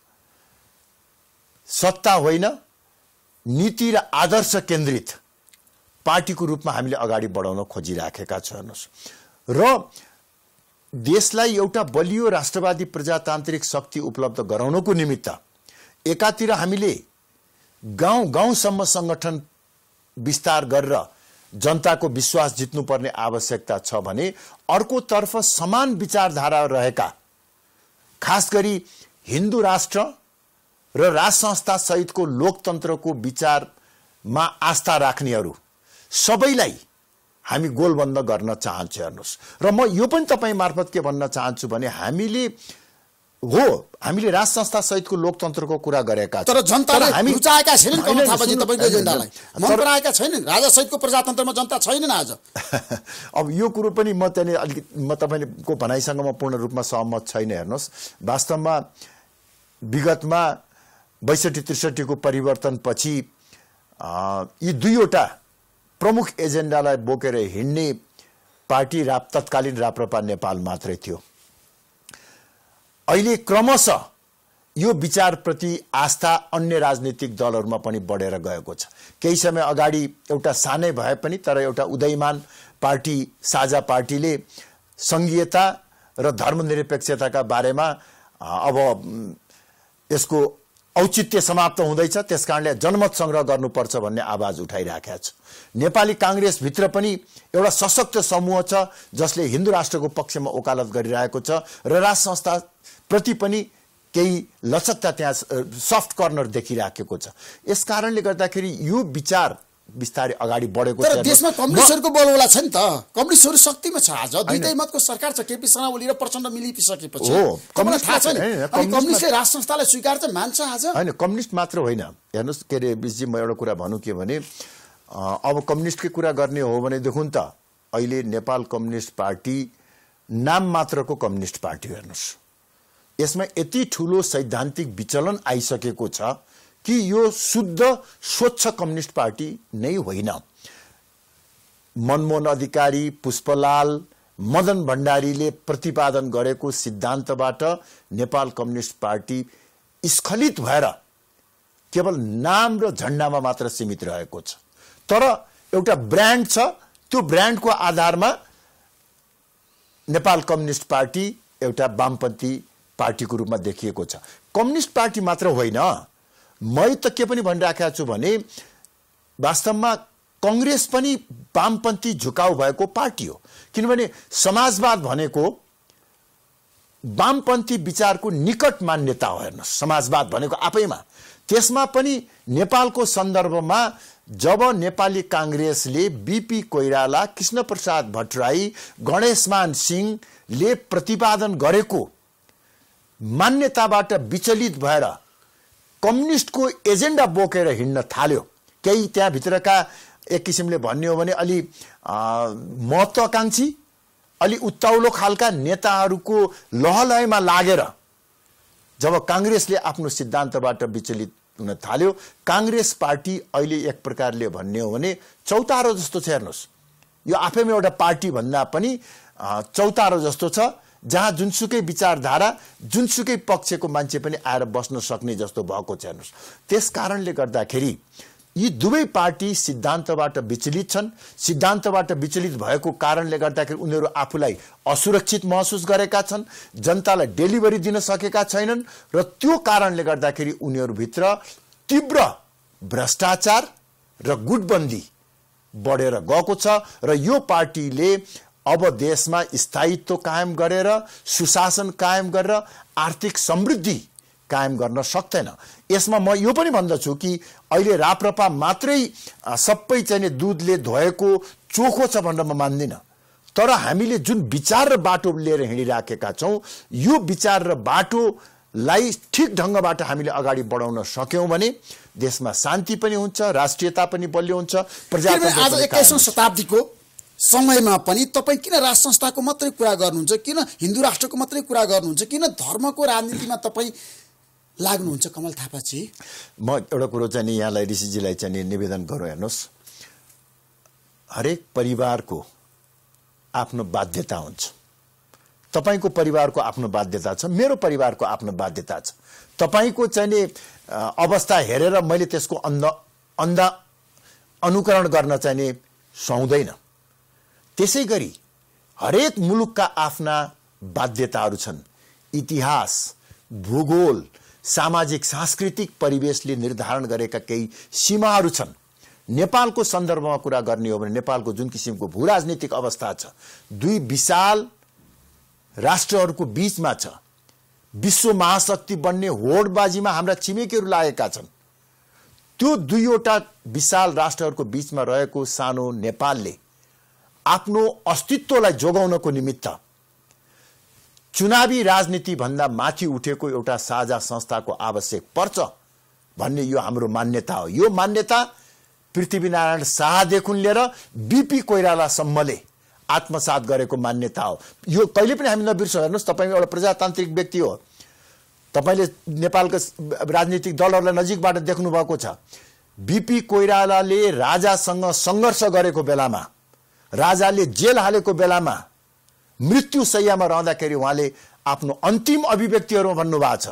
Speaker 2: सत्ता होइन नीति र आदर्श केन्द्रित पार्टीको रूपमा हामीले अगाडि बढाउन खोजिराखेका छौं। हेर्नुस्, र देशलाई एउटा बलियो राष्ट्रवादी प्रजातान्त्रिक शक्ति उपलब्ध गराउनको निमित्त एकातिर हामीले गाउँ गाउँसम्म संगठन विस्तार गरेर जनताको विश्वास जित्नुपर्ने आवश्यकता छ भने अर्कोतर्फ समान विचारधारा रहेका, खास गरी हिन्दू राष्ट्र र राज संस्था सहितको लोकतन्त्रको विचारमा आस्था राख्नेहरू सबैलाई हामी गोलबन्द गर्न चाहन्छौं। हेर्नुस्, र म यो पनि तपाई मार्फत के भन्न चाहन्छु भने हामीले हो, हामीले राज संस्था सहितको लोकतन्त्रको कुरा गरेका छौँ।
Speaker 1: तर जनताले रुचाएका छैनन् कमल थापाजी तपाईँको एजेन्डालाई, मन पराएका छैनन्। राजा सहितको प्रजातन्त्रमा जनता छैनन् आज।
Speaker 2: अब यो कुरो पनि म त्यहाँनिर अलिकति तपाईँको भनाइसँग म पूर्ण रूपमा सहमत छैन। हेर्नुहोस्, वास्तवमा विगतमा 62-63 को परिवर्तनपछि यी दुईवटा प्रमुख एजेन्डालाई बोकेर हिँड्ने पार्टी तत्कालीन राप्रपा नेपाल मात्रै थियो। अहिले क्रमशः यो विचारप्रति आस्था अन्य राजनीतिक दलहरूमा पनि बढेर गएको छ। केही समय अगाडि एउटा सानै भए पनि तर एउटा उदयमान पार्टी साझा पार्टीले संघीयता र धर्मनिरपेक्षताका बारेमा अब यसको औचित्य समाप्त हुँदैछ, त्यसकारणले जनमत संग्रह गर्नुपर्छ भन्ने आवाज उठाइराखेको छ। नेपाली कांग्रेसभित्र पनि एउटा सशक्त समूह छ जसले हिन्दू राष्ट्रको पक्षमा वकालत गरिरहेको छ र राज संस्था प्रति पनि केही लचकता त्यहाँ सफ्ट कर्नर देखिराखेको छ। यस कारणले गर्दाखेरि यो विचार बिस्तारै अगाडि बढेको छ।
Speaker 1: तर देशमा कम्युनिस्टहरूको बोलवाला छ नि त, कम्युनिस्टहरू शक्तिमा छ आज। दुईटै मतको सरकार छ, केपी शर्मा ओली र प्रचण्ड मिलिसकेपछि कम्युनिस्ट थाहा छ नि, अनि कम्युनिस्टले राज संस्थालाई स्वीकार चाहिँ मान्छ आज।
Speaker 2: हैन, कम्युनिस्ट मात्र होइन। हेर्नुहोस् के अरे बिसजी, म एउटा कुरा भनौँ के भने अब कम्युनिस्टकै कुरा गर्ने हो भने देखुन् त अहिले नेपाल कम्युनिस्ट पार्टी नाम मात्रको कम्युनिस्ट पार्टी। हेर्नुहोस्, यसमा यति ठुलो सैद्धान्तिक विचलन आइसकेको छ कि यो शुद्ध स्वच्छ कम्युनिस्ट पार्टी नै होइन। मनमोहन अधिकारी, पुष्पलाल, मदन भण्डारीले प्रतिपादन गरेको सिद्धान्तबाट नेपाल कम्युनिस्ट पार्टी स्खलित भएर केवल नाम र झण्डामा मात्र सीमित रहेको छ। तर एउटा ब्रान्ड छ, त्यो ब्रान्डको आधारमा नेपाल कम्युनिस्ट पार्टी एउटा वामपन्थी पार्टीको रूपमा देखिएको छ। कम्युनिस्ट पार्टी मात्र होइन, मै त के पनि भनिराखेको छु भने वास्तवमा कांग्रेस पनि वामपन्थी झुकाउ भएको पार्टी हो। किनभने समाजवाद भनेको वामपन्थी विचारको निकट मान्यता हो। हेर्नुहोस्, समाजवाद भनेको आफैमा, त्यसमा पनि नेपालको सन्दर्भमा जब नेपाली कांग्रेसले बीपी कोइराला, कृष्णप्रसाद भट्टराई, गणेशमान सिंहले प्रतिपादन गरेको मान्यताबाट विचलित भएर कम्युनिस्टको एजेन्डा बोकेर हिँड्न थाल्यो। केही त्यहाँभित्रका एक किसिमले भन्ने हो भने अलि महत्त्वाकांक्षी, अलि उत्ताउलो खालका नेताहरूको लहलहमा लागेर जब कांग्रेसले आफ्नो सिद्धान्तबाट विचलित हुन थाल्यो, कांग्रेस पार्टी अहिले एक प्रकारले भन्ने हो भने चौतारो जस्तो छ। हेर्नुहोस्, यो आफैमा एउटा पार्टी भन्दा पनि चौतारो जस्तो छ, जहाँ जुनसुकै विचारधारा, जुनसुकै पक्षको मान्छे पनि आएर बस्न सक्ने जस्तो भएको छ। हेर्नुहोस्, त्यस कारणले गर्दाखेरि यी दुवै पार्टी सिद्धान्तबाट विचलित छन्। सिद्धान्तबाट विचलित भएको कारणले गर्दाखेरि उनीहरू आफूलाई असुरक्षित महसुस गरेका छन्, जनतालाई डेलिभरी दिन सकेका छैनन् र त्यो कारणले गर्दाखेरि उनीहरूभित्र तीव्र भ्रष्टाचार र गुटबन्दी बढेर गएको छ र यो पार्टीले अब देशमा स्थायित्व कायम गरेर, सुशासन कायम गरेर आर्थिक समृद्धि कायम गर्न सक्दैन। यसमा म यो पनि भन्दछु कि अहिले राप्रपा मात्रै सबै चाहिँ दुधले धोएको चोखो छ भनेर म मान्दिनँ। तर हामीले जुन विचार र बाटो लिएर हिँडिराखेका छौँ, यो विचार र बाटोलाई ठिक ढङ्गबाट हामीले अगाडि बढाउन सक्यौँ भने देशमा शान्ति पनि हुन्छ, राष्ट्रियता पनि बलियो हुन्छ, प्रजातन्त्र।
Speaker 1: आज 21औं शताब्दीको समयमा पनि तपाईँ किन राज संस्थाको मात्रै कुरा गर्नुहुन्छ, किन हिन्दू राष्ट्रको मात्रै कुरा गर्नुहुन्छ, किन धर्मको राजनीतिमा तपाईँ लाग्नुहुन्छ कमल थापाजी?
Speaker 2: म एउटा कुरो चाहिँ नि यहाँलाई ऋषिजीलाई चाहिँ निवेदन गरौँ। हेर्नुहोस्, हरेक परिवारको आफ्नो बाध्यता हुन्छ। तपाईँको परिवारको आफ्नो बाध्यता छ, मेरो परिवारको आफ्नो बाध्यता छ। तपाईँको चाहिँ नि अवस्था हेरेर मैले त्यसको अन्धा अनुकरण गर्न चाहिँ नि सुहाउँदैन। त्यसै गरी हरेक मुलुकका आफ्ना बाध्यताहरू छन्। इतिहास, भूगोल, सामाजिक सांस्कृतिक परिवेशले निर्धारण गरेका केही सीमाहरू छन्। नेपालको सन्दर्भमा कुरा गर्ने हो भने नेपालको जुन किसिमको भू राजनीतिक अवस्था छ, दुई विशाल राष्ट्रहरूको बीचमा छ। विश्व महाशक्ति बन्ने होडबाजीमा हाम्रा छिमेकीहरू लागेका छन्। त्यो दुईवटा विशाल राष्ट्रहरूको बीचमा रहेको सानो नेपालले आफ्नो अस्तित्वलाई जोगाउनको निमित्त चुनावी राजनीति भन्दा माथि उठेको एउटा साझा संस्थाको आवश्यक पर्छ भन्ने यो हाम्रो मान्यता हो। यो मान्यता पृथ्वीनारायण शाहदेखि लिएर बीपी कोइरालासम्मले आत्मसात गरेको मान्यता हो। यो कहिले पनि हामी नबिर्सौँ। हेर्नुहोस्, तपाईँ एउटा प्रजातान्त्रिक व्यक्ति हो, तपाईले नेपालका राजनीतिक दलहरूलाई नजिकबाट देख्नु भएको छ। बीपी कोइरालाले राजासँग सङ्घर्ष गरेको बेलामा, राजाले जेल हालेको बेलामा, मृत्युशय्यामा रहँदाखेरि उहाँले आफ्नो अन्तिम अभिव्यक्तिहरूमा भन्नुभएको छ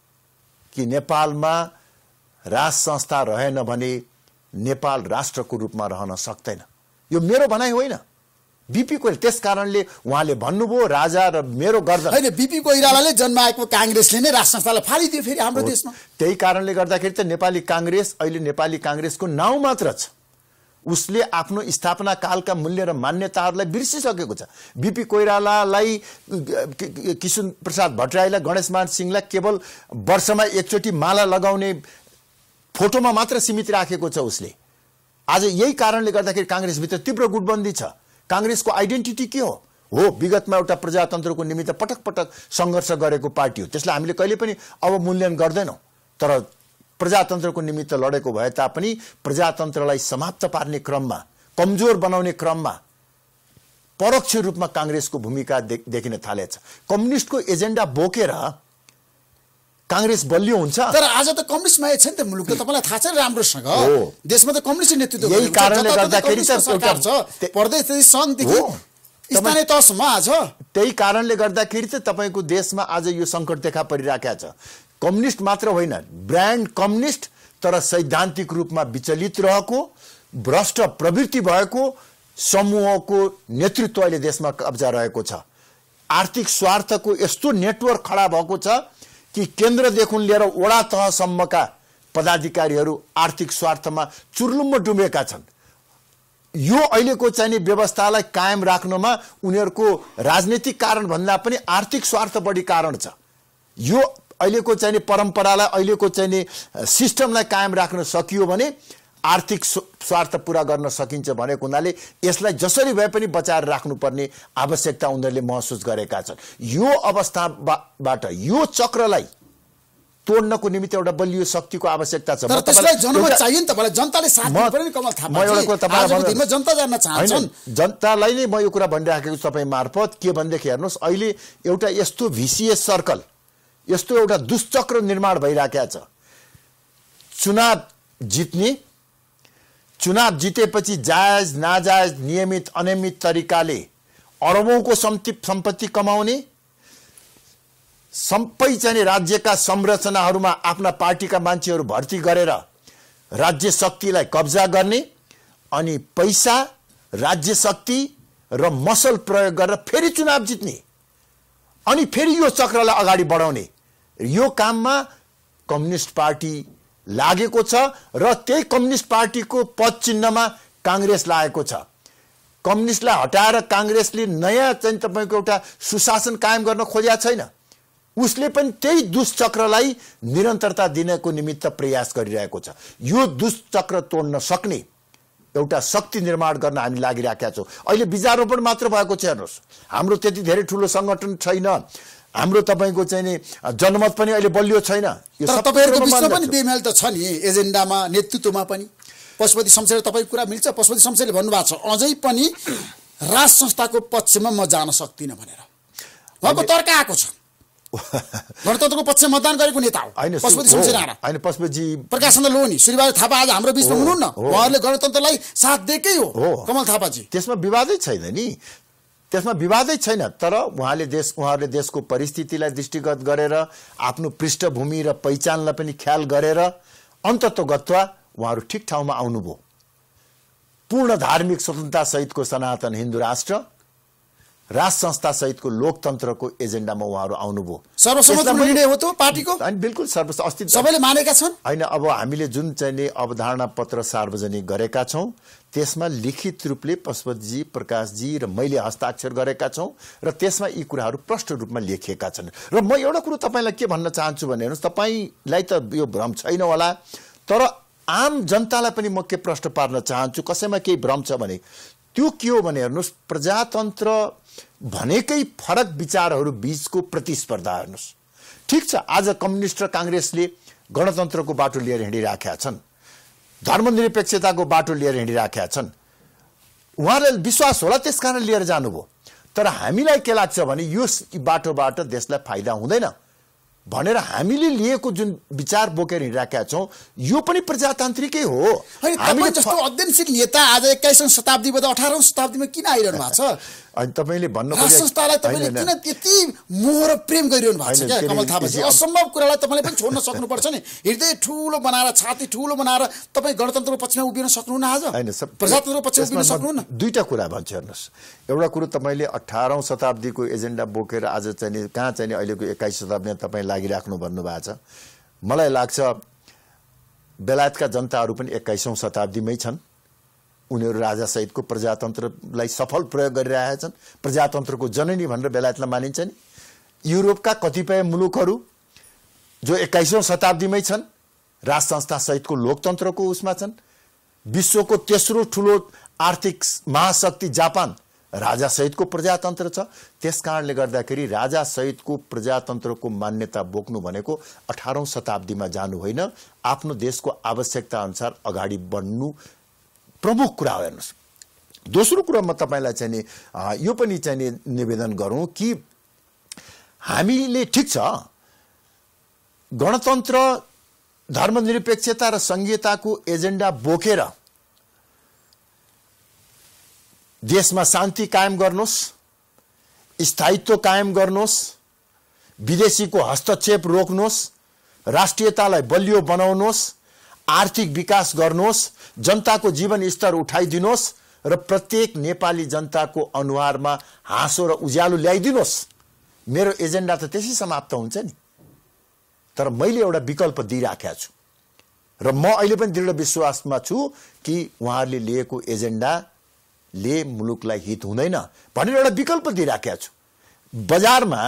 Speaker 2: कि नेपालमा राज संस्था रहेन भने नेपाल राष्ट्रको रूपमा रहन सक्दैन। यो मेरो भनाइ होइन, बीपी कोइराला। त्यस कारणले उहाँले भन्नुभयो राजा र मेरो गर्दन
Speaker 1: होइन, बीपी कोइरालाले जन्माएको काङ्ग्रेसले नै राज संस्थालाई फालिदियो फेरि हाम्रो देशमा।
Speaker 2: त्यही कारणले गर्दाखेरि त नेपाली काङ्ग्रेस अहिले नेपाली काङ्ग्रेसको नाउँ मात्र छ। उसले आफ्नो स्थापना कालका मूल्य र मान्यताहरूलाई बिर्सिसकेको छ। बीपी कोइरालालाई, किशोर प्रसाद भट्टराईलाई, गणेशमान सिंहलाई केवल वर्षमा एकचोटि माला लगाउने फोटोमा मात्र सीमित राखेको छ उसले। आज यही कारणले गर्दाखेरि काङ्ग्रेसभित्र तीव्र गुटबन्दी छ। काङ्ग्रेसको आइडेन्टिटी के हो? विगतमा एउटा प्रजातन्त्रको निमित्त पटक पटक सङ्घर्ष गरेको पार्टी हो। त्यसलाई हामीले कहिले पनि अवमूल्यन गर्दैनौँ। तर प्रजातन्त्रको निमित्त लडेको भए तापनि प्रजातन्त्रलाई समाप्त पार्ने क्रममा, कमजोर बनाउने क्रममा परोक्ष रूपमा काङ्ग्रेसको भूमिका देखिन थालेछ। कम्युनिस्टको एजेन्डा बोकेर काङ्ग्रेस बलियो हुन्छ।
Speaker 1: तर आज त कम्युनिस्टमा छ नि त मुलुक, त तपाईँलाई थाहा छ राम्रोसँग। देशमा त कम्युनिस्ट नेतृत्व
Speaker 2: यही कारणले गर्दाखेरि
Speaker 1: प्रदेश सङ्घदेखि स्थानीय तहसम्म आज
Speaker 2: त्यही कारणले गर्दाखेरि त तपाईँको देशमा आज यो सङ्कट देखा परिरहेको छ। कम्युनिस्ट मात्र होइन, ब्रान्ड कम्युनिस्ट तर सैद्धान्तिक रूपमा विचलित रहेको, भ्रष्ट प्रवृत्ति भएको समूहको नेतृत्व अहिले देशमा कब्जा रहेको छ। आर्थिक स्वार्थको यस्तो नेटवर्क खडा भएको छ कि केन्द्रदेखि लिएर वडा तहसम्मका पदाधिकारीहरू आर्थिक स्वार्थमा चुर्लुम्म डुबेका छन्। यो अहिलेको चाहिने व्यवस्थालाई कायम राख्नमा उनीहरूको राजनीतिक कारण भन्दा पनि आर्थिक स्वार्थ बढी कारण छ। यो अहिलेको चाहिने परम्परालाई, अहिलेको चाहिने सिस्टमलाई कायम राख्न सकियो भने आर्थिक स्वार्थ पूरा गर्न सकिन्छ भनेको हुनाले यसलाई जसरी भए पनि बचाएर राख्नुपर्ने आवश्यकता उनीहरूले महसुस गरेका छन्। यो अवस्थाबाट यो चक्रलाई तोड्नको निमित्त एउटा बलियो शक्तिको आवश्यकता छ।
Speaker 1: त्यसलाई जनमत चाहियो नि त, जनताले साथ दिनु पर्यो नि। कमल थापा जनता जान्न चाहन्छन्।
Speaker 2: जनतालाई नै म यो कुरा भनिराखेको छु तपाईँ मार्फत। के भनेदेखि हेर्नुहोस्, अहिले एउटा यस्तो भिसिएस सर्कल, यस्तो एउटा दुष्चक्र निर्माण भइराखेको छ। चुनाव जितेपछि जायज नाजायज, नियमित अनियमित तरिकाले अरबौंको सम्पत्ति कमाउने, सबै चाहिँ राज्यका संरचनाहरूमा आफ्ना पार्टीका मान्छेहरू भर्ती गरेर राज्य शक्तिलाई कब्जा गर्ने, अनि पैसा, राज्य शक्ति र मसल प्रयोग गरेर फेरि चुनाव जित्ने, अनि फेरि यो चक्रलाई अगाडि बढाउने, यो काममा कम्युनिस्ट पार्टी लागेको छ र त्यही कम्युनिस्ट पार्टीको पद चिन्हमा काङ्ग्रेस लागेको छ। कम्युनिस्टलाई हटाएर काङ्ग्रेसले नयाँ चाहिँ तपाईँको एउटा सुशासन कायम गर्न खोजेको छैन। उसले पनि त्यही दुष्चक्रलाई निरन्तरता दिनको निमित्त प्रयास गरिरहेको छ। यो दुष्चक्र तोड्न सक्ने एउटा शक्ति निर्माण गर्न हामी लागिरहेका छौँ। अहिले बीजारोपण मात्र भएको छ। हेर्नुहोस्, हाम्रो त्यति धेरै ठुलो सङ्गठन छैन। हाम्रो तपाईँको चाहिँ नि जनमत पनि अहिले बलियो छैन।
Speaker 1: तपाईँहरूको बिचमा पनि बेमेल त छ नि, एजेन्डामा, नेतृत्वमा पनि। पशुपति शमशेर तपाईँको कुरा मिल्छ। पशुपति शमशेरले भन्नुभएको छ अझै पनि राज संस्थाको पक्षमा म जान सक्दिनँ भनेर। उहाँको तर्क आएको छ। गणतन्त्रको पक्षमा मतदान गरेको नेता हो पशुपति शमशेर राणा।
Speaker 2: होइन, पशुपतिजी
Speaker 1: प्रकाश चन्द्र लोहनी, श्रीबहादुर थापा आज हाम्रो बिचमा हुनुहुन्न। उहाँहरूले गणतन्त्रलाई साथ दिएकै हो कमल थापाजी।
Speaker 2: त्यसमा विवादै छैन नि, त्यसमा विवादै छैन। तर उहाँहरूले देशको परिस्थितिलाई दृष्टिगत गरेर, आफ्नो पृष्ठभूमि र पहिचानलाई पनि ख्याल गरेर अन्ततोगत्वा उहाँहरू ठिक ठाउँमा आउनुभयो। पूर्ण धार्मिक स्वतन्त्रता सहितको सनातन हिन्दू राष्ट्र, राज संस्था सहितको लोकतन्त्रको एजेन्डामा उहाँहरू आउनुभयो।
Speaker 1: सर्वसम्मत निर्णय हो त पार्टीको?
Speaker 2: अनि बिल्कुल अस्तित्व
Speaker 1: सबैले मानेका छन्।
Speaker 2: होइन, अब हामीले जुन चाहिँ अवधारणा पत्र सार्वजनिक गरेका छौँ त्यसमा लिखित रूपले पशुपतिजी, प्रकाशजी र मैले हस्ताक्षर गरेका छौँ र त्यसमा यी कुराहरू प्रष्ट रूपमा लेखिएका छन्। र म एउटा कुरो तपाईँलाई के भन्न चाहन्छु भने, हेर्नुहोस्, तपाईँलाई त यो भ्रम छैन होला, तर आम जनतालाई पनि म के प्रश्न पार्न चाहन्छु। कसैमा केही भ्रम छ भने त्यो के हो भने हेर्नुहोस्, प्रजातन्त्र भनेकै फरक विचारहरू बीचको प्रतिस्पर्धा हेर्नुहोस्। ठिक छ, आज कम्युनिस्ट र काङ्ग्रेसले गणतन्त्रको बाटो लिएर हिँडिराखेका छन्, धर्मनिरपेक्षताको बाटो लिएर हिँडिराखेका छन्, उहाँलाई विश्वास होला त्यसकारण लिएर जानुभयो। तर हामीलाई के लाग्छ भने यो बाटोबाट देशलाई फाइदा हुँदैन भनेर हामीले लिएको जुन विचार बोकेर हिँडिराखेका छौँ यो पनि प्रजातान्त्रिकै हो।
Speaker 1: हामी जस्तो अध्ययनशील नेता आज 21औं शताब्दीबाट 18औं शताब्दीमा किन आइरहनु भएको छ?
Speaker 2: अनि तपाईले भन्न
Speaker 1: खोजेको संस्थालाई तपाईले किन त्यति मोह र प्रेम गरिरहनु भएको छ? क्या कमल थापाजी, असम्भव कुरालाई तपाईले पनि छोड्न सक्नुपर्छ नि। हृदय ठूलो बनाएर, छाती ठूलो बनाएर तपाई गणतन्त्रको पक्षमा उभिन सक्नुहुन्न, आज प्रजातन्त्रको पक्षमा उभिन सक्नुहुन्न।
Speaker 2: दुईटा कुरा भन्छ हेर्नुहोस्। एउटा कुरो तपाईले 18औं शताब्दीको एजेन्डा बोकेर आज चाहिँ कहाँ चाहिँ अहिलेको 21 शताब्दीमा तपाई लागिराख्नु भन्नुभएको छ। मलाई लाग्छ बेलायतका जनताहरू पनि 21औं शताब्दीमै छन्। उनीहरू राजा सहितको प्रजातन्त्रलाई सफल प्रयोग गरिरहेका छन्। प्रजातन्त्रको जननी भनेर बेलायतलाई मानिन्छ नि। युरोपका कतिपय मुलुकहरू जो 21औं शताब्दीमै छन्, राज संस्था सहितको लोकतन्त्रको उसमा छन्। विश्वको तेस्रो ठुलो आर्थिक महाशक्ति जापान राजा सहितको प्रजातन्त्र छ। त्यसकारणले गर्दाखेरि राजा सहितको प्रजातन्त्रको मान्यता बोक्नु भनेको 18औं शताब्दीमा जानु होइन, आफ्नो देशको आवश्यकता अनुसार अगाडि बढ्नु प्रमुख कुरा हो। हेर्नुहोस्, दोस्रो कुरा म तपाईलाई चाहिँ नि यो पनि चाहिँ नि निवेदन गरौँ कि हामीले ठिक छ गणतन्त्र, धर्मनिरपेक्षता र संघीयताको एजेन्डा बोकेर देशमा शान्ति कायम गर्नुहोस्, स्थायित्व कायम गर्नुहोस्, विदेशीको हस्तक्षेप रोक्नुहोस्, राष्ट्रियतालाई बलियो बनाउनुहोस्, आर्थिक विकास गर्नुहोस्, जनताको जीवन स्तर उठाइदिनुहोस् र प्रत्येक नेपाली जनताको अनुहारमा हाँसो र उज्यालो ल्याइदिनुहोस्। मेरो एजेन्डा त त्यसै समाप्त हुन्छ नि। तर मैले एउटा विकल्प दिइराखेको छु र म अहिले पनि दृढ विश्वासमा छु कि उहाँहरूले लिएको एजेन्डाले मुलुकलाई हित हुँदैन भनेर एउटा विकल्प दिइराखेको छु। बजारमा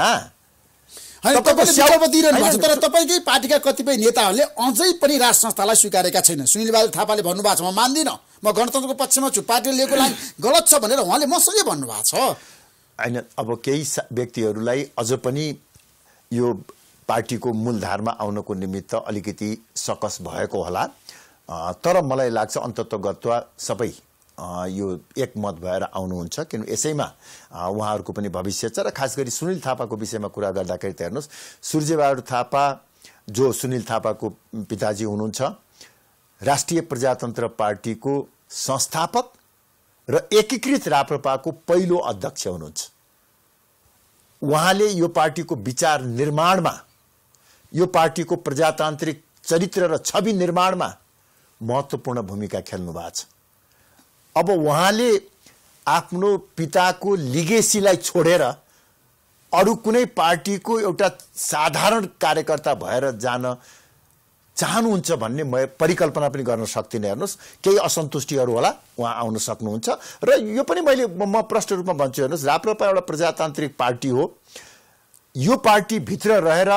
Speaker 1: तर तपाईकै पार्टीका कतिपय नेताहरूले अझै पनि राज संस्थालाई स्वीकारेका छैन। सुनिल बहादुर थापाले भन्नुभएको छ, म मान्दिनँ, म गणतन्त्रको पक्षमा छु, पार्टीले लिएको लाइन गलत छ भनेर उहाँले मसँगै भन्नुभएको छ।
Speaker 2: हैन, अब केही व्यक्तिहरूलाई अझ पनि यो पार्टीको मूलधारमा आउनको निमित्त अलिकति सकस भएको होला। तर मलाई लाग्छ अन्ततगतवा सबै यो एकमत भएर आउनुहुन्छ, किन यसैमा उहाँहरूको पनि भविष्य छ। र खास गरी सुनिल थापाको विषयमा कुरा गर्दाखेरि त हेर्नुहोस्, सूर्यबहादुर थापा जो सुनिल थापाको पिताजी हुनुहुन्छ, राष्ट्रिय प्रजातन्त्र पार्टीको संस्थापक र एकीकृत राप्रपाको पहिलो अध्यक्ष हुनुहुन्छ। उहाँले यो पार्टीको विचार निर्माणमा, यो पार्टीको प्रजातान्त्रिक चरित्र र छवि निर्माणमा महत्त्वपूर्ण भूमिका खेल्नु भएको छ। अब उहाँले आफ्नो पिताको लिगेसीलाई छोडेर अरू कुनै पार्टीको एउटा साधारण कार्यकर्ता भएर जान चाहनुहुन्छ भन्ने म परिकल्पना पनि गर्न सक्दिनँ। हेर्नुहोस्, केही असन्तुष्टिहरू होला, उहाँ आउन सक्नुहुन्छ। र यो पनि म प्रष्ट रूपमा भन्छु, हेर्नुहोस्, राप्रपा एउटा प्रजातान्त्रिक पार्टी हो। यो पार्टीभित्र रहेर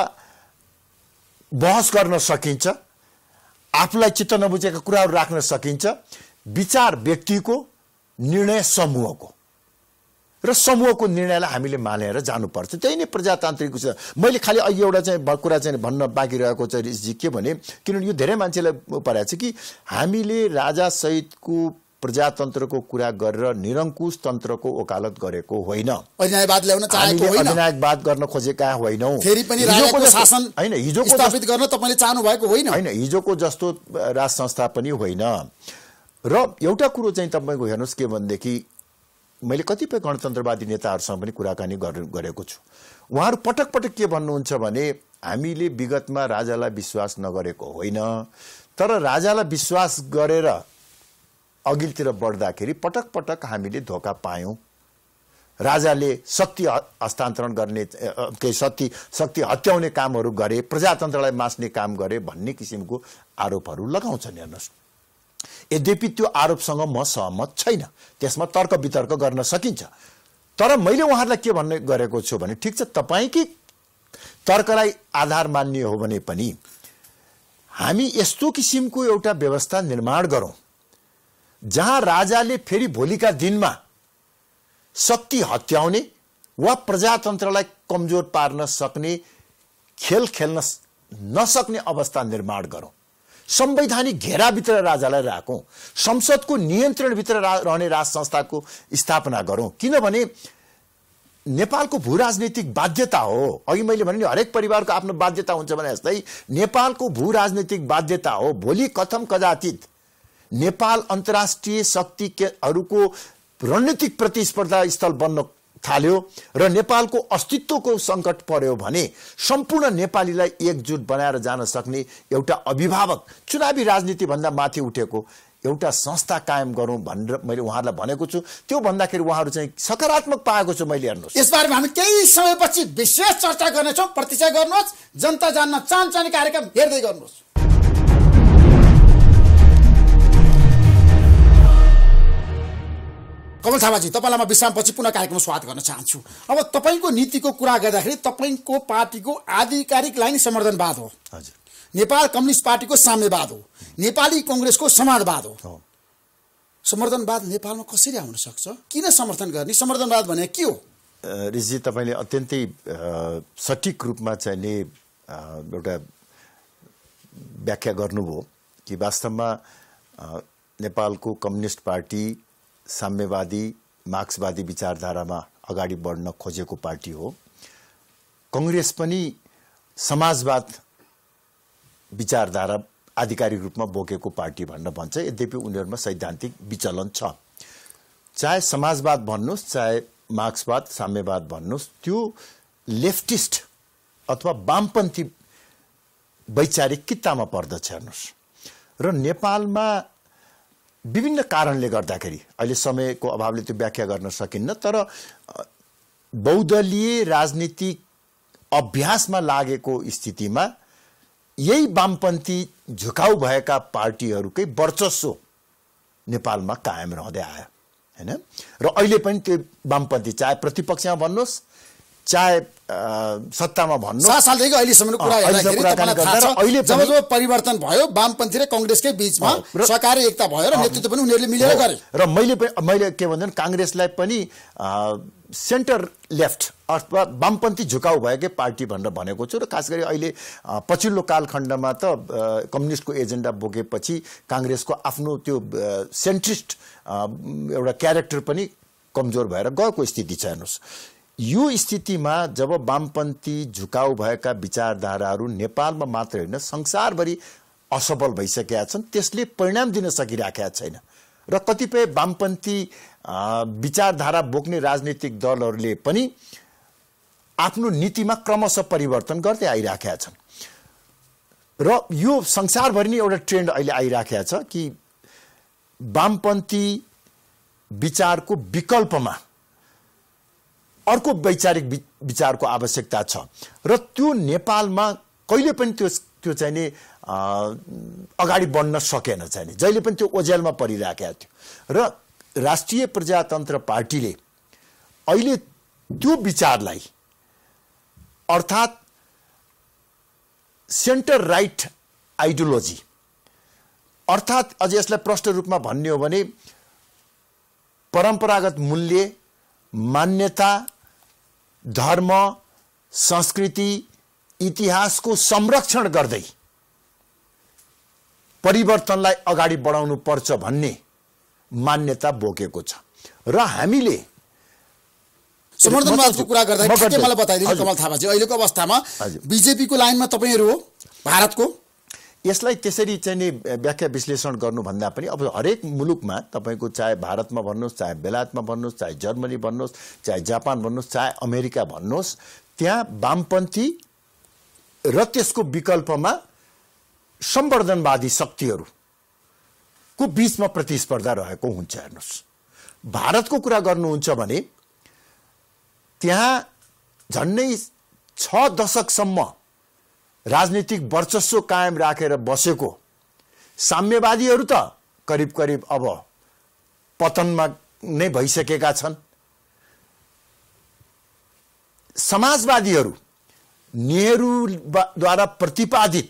Speaker 2: बहस गर्न सकिन्छ, आफूलाई चित्त नबुझेका कुराहरू राख्न सकिन्छ। विचार व्यक्तिको, निर्णय समूहको, र समूहको निर्णयलाई हामीले मानेर जानुपर्छ। त्यही नै प्रजातान्त्रिक छ। मैले खालि अहिले एउटा चाहिँ कुरा चाहिँ भन्न बाँकी रहेको चाहिँ रिसजी के भने, किनभने यो धेरै मान्छेलाई परेको छ कि हामीले राजा सहितको प्रजातन्त्रको कुरा गरेर निरङ्कुश तन्त्रको वकालत गरेको होइन,
Speaker 1: अधिनायकवाद ल्याउन चाहेको होइन,
Speaker 2: अधिनायकवाद गर्न खोजेका होइनौँ,
Speaker 1: फेरि पनि राजाको शासन
Speaker 2: हैन, हिजोको
Speaker 1: स्थापित गर्न तपाईले चाहनु भएको होइन,
Speaker 2: हैन, हिजोको जस्तो राज संस्था पनि होइन। र एउटा कुरो चाहिँ तपाईको हेर्नुहोस् के भनेदेखि, मैले कतिपय गणतन्त्रवादी नेताहरूसँग पनि कुराकानी गरेको छु। उहाँहरू पटक पटक के भन्नुहुन्छ भने, हामीले विगतमा राजालाई विश्वास नगरेको होइन, तर राजालाई विश्वास गरेर अघिल्तिर बढ्दाखेरि पटक पटक हामीले धोका पायौँ। राजाले शक्ति हस्तान्तरण गर्ने, शक्ति हत्याउने कामहरू गरे, प्रजातन्त्रलाई मास्ने काम गरे भन्ने किसिमको आरोपहरू लगाउँछन्। हेर्नुहोस्, यद्यपि त्यो आरोपसँग म सहमत छैन, त्यसमा तर्क वितर्क गर्न सकिन्छ। तर मैले उहाँहरूलाई के भन्ने गरेको छु भने, ठिक छ, तपाईँकै तर्कलाई आधार मान्ने हो भने पनि हामी यस्तो किसिमको एउटा व्यवस्था निर्माण गरौँ जहाँ राजाले फेरि भोलिका दिनमा शक्ति हत्याउने वा प्रजातन्त्रलाई कमजोर पार्न सक्ने खेल खेल्न नसक्ने अवस्था निर्माण गरौँ। संवैधानिक घेराभित्र राजालाई राखौँ, संसदको नियन्त्रणभित्र रहने राज संस्थाको स्थापना गरौँ। किनभने नेपालको भू राजनीतिक बाध्यता हो, अघि मैले भने नि हरेक परिवारको आफ्नो बाध्यता हुन्छ भने जस्तै नेपालको भू राजनीतिक बाध्यता हो। भोलि कथम कदाचित नेपाल अन्तर्राष्ट्रिय शक्तिहरूको रणनीतिक प्रतिस्पर्धा स्थल बन्न थाल्यो र नेपालको अस्तित्वको सङ्कट पर्यो भने सम्पूर्ण नेपालीलाई एकजुट बनाएर जान सक्ने एउटा अभिभावक चुनावी राजनीतिभन्दा माथि उठेको एउटा संस्था कायम गरौँ भनेर मैले उहाँहरूलाई भनेको छु। त्यो भन्दाखेरि उहाँहरू चाहिँ सकारात्मक पाएको छु मैले। हेर्नुहोस्,
Speaker 1: यसबारेमा हामी केही समयपछि विशेष चर्चा गर्नेछौँ। प्रतीक्षा गर्नुहोस्। जनता जान्न चाहन्छ कार्यक्रम हेर्दै गर्नुहोस्। कमल थापाजी, तपाईँलाई म विश्रामपछि पुनः कार्यक्रममा स्वागत गर्न चाहन्छु। अब तपाईँको नीतिको कुरा गर्दाखेरि तपाईँको पार्टीको आधिकारिक लाइन समर्थनवाद हो।
Speaker 2: हजुर।
Speaker 1: नेपाल कम्युनिस्ट पार्टीको साम्यवाद हो, नेपाली कांग्रेसको समाजवाद हो। समर्थनवाद नेपालमा कसरी आउन सक्छ? किन समर्थन गर्ने? समर्थनवाद भने के हो?
Speaker 2: ऋषि, तपाईँले अत्यन्तै सठिक रूपमा चाहिँ नि एउटा व्याख्या गर्नुभयो कि वास्तवमा नेपालको कम्युनिस्ट पार्टी साम्यवादी मार्क्सवादी विचारधारामा अगाडि बढ्न खोजेको पार्टी हो। कांग्रेस पनि समाजवाद विचारधारा आधिकारिक रूपमा बोकेको पार्टी भनेर भन्छ। यद्यपि उनीहरूमा सैद्धान्तिक विचलन छ। चाहे समाजवाद भन्नुहोस्, चाहे मार्क्सवाद साम्यवाद भन्नुहोस्, त्यो लेफ्टिस्ट अथवा वामपन्थी वैचारिक कित्तामा पर्दछ। हेर्नुहोस्, र नेपालमा विभिन्न कारणले गर्दाखेरि अहिले समयको अभावले त्यो व्याख्या गर्न सकिन्न, तर बहुदलीय राजनीतिक अभ्यासमा लागेको स्थितिमा यही वामपन्थी झुकाउ भएका पार्टीहरूकै वर्चस्व नेपालमा कायम रहँदै आयो हैन। र अहिले पनि त्यो वामपन्थी चाहे प्रतिपक्षमा भन्नुहोस् चाहे सत्तामा भन्नुहोस्,
Speaker 1: 7 सालदेखि अहिलेसम्मको कुरा हेर्दाखेरि जब जब परिवर्तन भयो वामपन्थी र कांग्रेसकै बीचमा सहकारी एकता भयो र नेतृत्व पनि उनीहरूले मिलेर गरे। र
Speaker 2: मैले के भन्दैन, कांग्रेसलाई पनि सेन्टर लेफ्ट अथवा वामपन्थी झुकाउ भएकै पार्टी भनेर भनेको छु। र खास गरी अहिले पछिल्लो कालखण्डमा त कम्युनिस्टको एजेन्डा बोकेपछि कांग्रेसको आफ्नो त्यो सेन्ट्रिस्ट एउटा क्यारेक्टर पनि कमजोर भएर गएको स्थिति छ। हेर्नुहोस्, यो स्थितिमा जब वामपन्थी झुकाउ भएका विचारधाराहरू नेपालमा मात्र होइन संसारभरि असफल भइसकेका छन्, त्यसले परिणाम दिन सकिराखेका छैन। र कतिपय वामपन्थी विचारधारा बोक्ने राजनीतिक दलहरूले पनि आफ्नो नीतिमा क्रमशः परिवर्तन गर्दै आइराखेका छन्। र यो संसारभरि नै एउटा ट्रेन्ड अहिले आइराखेको छ कि वामपन्थी विचारको विकल्पमा अर्को वैचारिक विचारको आवश्यकता छ। र त्यो नेपालमा कहिले पनि त्यो चाहिँ नि अगाडि बढ्न सकेन, चाहिँ नि जहिले पनि त्यो ओझेलमा परिराखेको थियो। र राष्ट्रिय प्रजातन्त्र पार्टीले अहिले त्यो विचारलाई अर्थात् सेन्टर राइट आइडियोलोजी अर्थात् अझ यसलाई प्रष्ट रूपमा भन्ने हो भने परम्परागत मूल्य, मान्यता, धर्म, संस्कृति, इतिहासको संरक्षण गर्दै परिवर्तनलाई अगाडि बढाउनु पर्छ भन्ने मान्यता बोकेको छ। र हामीले
Speaker 1: समर्थनवादको कुरा गर्दा मलाई बताइदिनु कमल थापाजी, अहिलेको अवस्थामा बीजेपीको लाइनमा तपाईहरु हो भारतको,
Speaker 2: यसलाई त्यसरी चाहिँ नि व्याख्या विश्लेषण गर्नुभन्दा पनि अब हरेक मुलुकमा तपाईको चाहे भारतमा भन्नुहोस्, चाहे बेलायतमा भन्नुहोस्, चाहे जर्मनी भन्नुहोस्, चाहे जापान भन्नुहोस्, चाहे अमेरिका भन्नुहोस्, त्यहाँ वामपन्थी र त्यसको विकल्पमा संवर्धनवादी शक्तिहरूको बीचमा प्रतिस्पर्धा रहेको हुन्छ। हेर्नुहोस्, भारतको कुरा गर्नुहुन्छ भने त्यहाँ झन्डै 6 दशकसम्म राजनीतिक वर्चस्व कायम राखेर बसेको साम्यवादीहरू त करिब करिब अब पतनमा नै भइसकेका छन्। समाजवादीहरू नेहरूद्वारा प्रतिपादित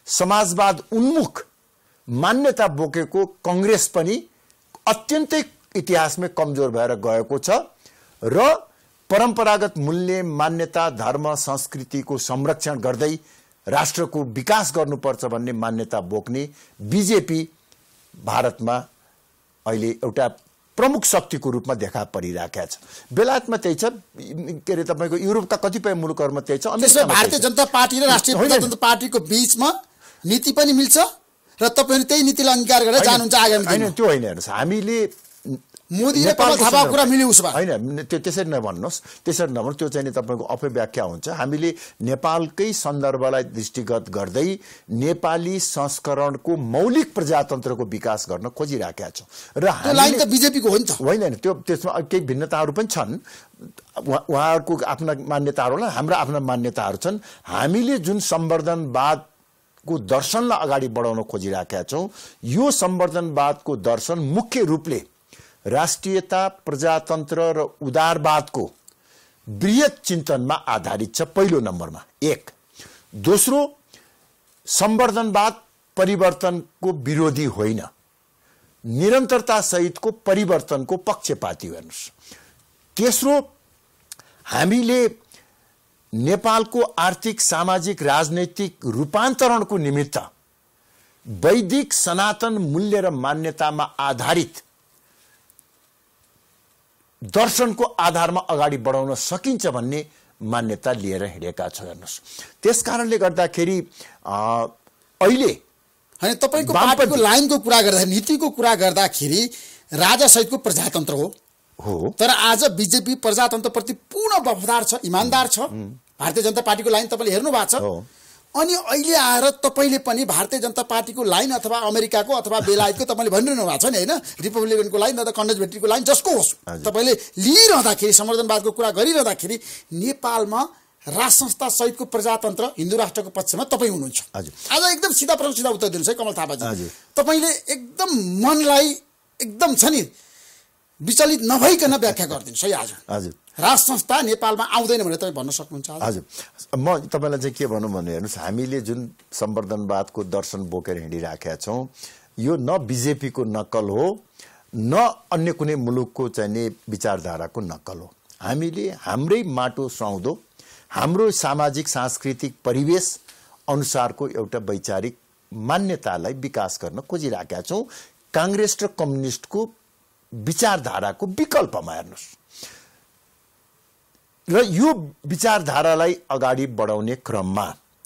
Speaker 2: समाजवाद उन्मुख मान्यता बोकेको कांग्रेस पनि अत्यन्तै इतिहासमै कमजोर भएर गएको छ र परम्परागत मूल्य मान्यता धर्म संस्कृतिको संरक्षण गर्दै राष्ट्रको विकास गर्नुपर्छ भन्ने मान्यता बोक्ने बीजेपी भारतमा अहिले एउटा प्रमुख शक्तिको रूपमा देखा परिरहेको छ। बेलायतमा त्यही छ, के अरे तपाईँको युरोपका कतिपय मुलुकहरूमा त्यही छ।
Speaker 1: भारतीय जनता पार्टी र राष्ट्रिय प्रजातन्त्र पार्टीको बीचमा नीति पनि मिल्छ र तपाईँहरू त्यही नीतिलाई अंगीकार गरेर जानुहुन्छ आगामी दिनमा।
Speaker 2: होइन त्यो होइन, हेर्नुहोस् हामीले
Speaker 1: मोदी र कमल थापाको कुरा मिल्यो उसमा
Speaker 2: होइन, त्यो त्यसरी नभन्नुहोस्, त्यसरी नभन्नु, त्यो चाहिँ तपाईँको अपव्याख्या हुन्छ। हामीले नेपालकै सन्दर्भलाई दृष्टिगत गर्दै नेपाली संस्करणको मौलिक प्रजातन्त्रको विकास गर्न खोजिराखेका छौँ र
Speaker 1: त्यो लाइन त बीजेपीको हो नि त।
Speaker 2: होइन, त्यो त्यसमा केही भिन्नताहरू पनि छन्, उहाँहरूको आफ्ना मान्यताहरू होला, हाम्रा आफ्ना मान्यताहरू छन्। हामीले जुन संवर्धनवादको दर्शनलाई अगाडि बढाउन खोजिराखेका छौँ, यो संवर्धनवादको दर्शन मुख्य रूपले राष्ट्रियता प्रजातन्त्र र उदारवादको बृहत चिन्तनमा आधारित छ, पहिलो नम्बरमा एक। दोस्रो, संवर्धनवाद परिवर्तनको विरोधी होइन, निरन्तरता सहितको परिवर्तनको पक्षपाती हो, हेर्नुहोस्। तेस्रो, हामीले नेपालको आर्थिक सामाजिक राजनैतिक रूपान्तरणको निमित्त वैदिक सनातन मूल्य र मान्यतामा आधारित दर्शनको आधारमा अगाडि बढाउन सकिन्छ भन्ने मान्यता लिएर हिँडेका छौँ, हेर्नुहोस्। त्यसकारणले गर्दाखेरि अहिले
Speaker 1: होइन, तपाईँको पार्टीको लाइनको कुरा गर्दा, नीतिको कुरा गर्दाखेरि राजा सहितको प्रजातन्त्र हो, तर आज बीजेपी प्रजातन्त्रप्रति पूर्ण वफादार छ, इमानदार छ। भारतीय जनता पार्टीको लाइन तपाईँले हेर्नु भएको छ। अनि अहिले आएर तपाईँले पनि भारतीय जनता पार्टीको लाइन अथवा अमेरिकाको अथवा बेलायतको तपाईँले भनिरहनु भएको छ नि, होइन, रिपब्लिकनको लाइन अथवा कन्जर्भेटिभको लाइन जसको होस्, तपाईँले लिइरहँदाखेरि संवर्धनवादको कुरा गरिरहँदाखेरि नेपालमा राज संस्था सहितको प्रजातन्त्र हिन्दू राष्ट्रको पक्षमा तपाईँ हुनुहुन्छ। आज एकदम सिधा प्रश्न सिधा उत्तर दिनुहोस् है कमल थापाजी। तपाईँले एकदम मनलाई एकदम छ नि विचलित नभइकन व्याख्या गरिदिनुहोस् है। आज राज संस्था नेपालमा आउँदैन भनेर तपाईँ भन्न सक्नुहुन्छ?
Speaker 2: हजुर, म तपाईँलाई चाहिँ के भनौँ भने, हेर्नुहोस्, हामीले जुन संवर्धनवादको दर्शन बोकेर हिँडिराखेका छौँ, यो न बीजेपीको नक्कल हो न अन्य कुनै मुलुकको चाहिँ विचारधाराको नक्कल हो। हामीले हाम्रै माटो सुहाउँदो, हाम्रो सामाजिक सांस्कृतिक परिवेश अनुसारको एउटा वैचारिक मान्यतालाई विकास गर्न खोजिराखेका छौँ, काङ्ग्रेस र कम्युनिस्टको विचारधाराको विकल्पमा, हेर्नुहोस्। र यो विचारधारालाई अगाडि बढाउने क्रममा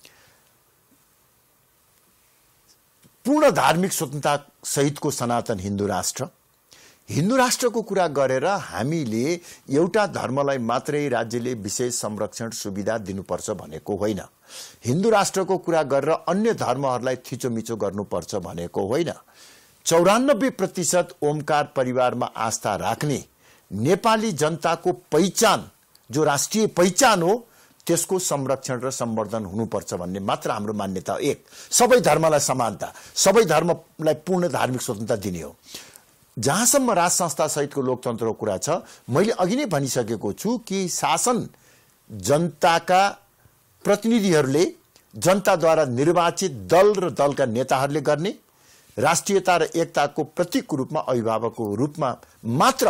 Speaker 2: पूर्ण धार्मिक स्वतन्त्रता सहितको सनातन हिन्दू राष्ट्रको कुरा गरेर हामीले एउटा धर्मलाई मात्रै राज्यले विशेष संरक्षण सुविधा दिनुपर्छ भनेको होइन, हिन्दू राष्ट्रको कुरा गरेर अन्य धर्महरूलाई थिचोमिचो गर्नुपर्छ भनेको होइन। 94% ओमकार परिवारमा आस्था राख्ने नेपाली जनताको पहिचान, जो राष्ट्रिय पहिचान हो, त्यसको संरक्षण र संवर्धन हुनुपर्छ भन्ने मात्र हाम्रो मान्यता हो। एक, सबै धर्मलाई समानता, सबै धर्मलाई पूर्ण धार्मिक स्वतन्त्रता दिने हो। जहाँसम्म राज संस्था सहितको लोकतन्त्रको कुरा छ, मैले अघि नै भनिसकेको छु कि शासन जनताका प्रतिनिधिहरूले, जनताद्वारा निर्वाचित दल र दलका नेताहरूले गर्ने, राष्ट्रियता र एकताको प्रतीकको रूपमा, अभिभावकको रूपमा मात्र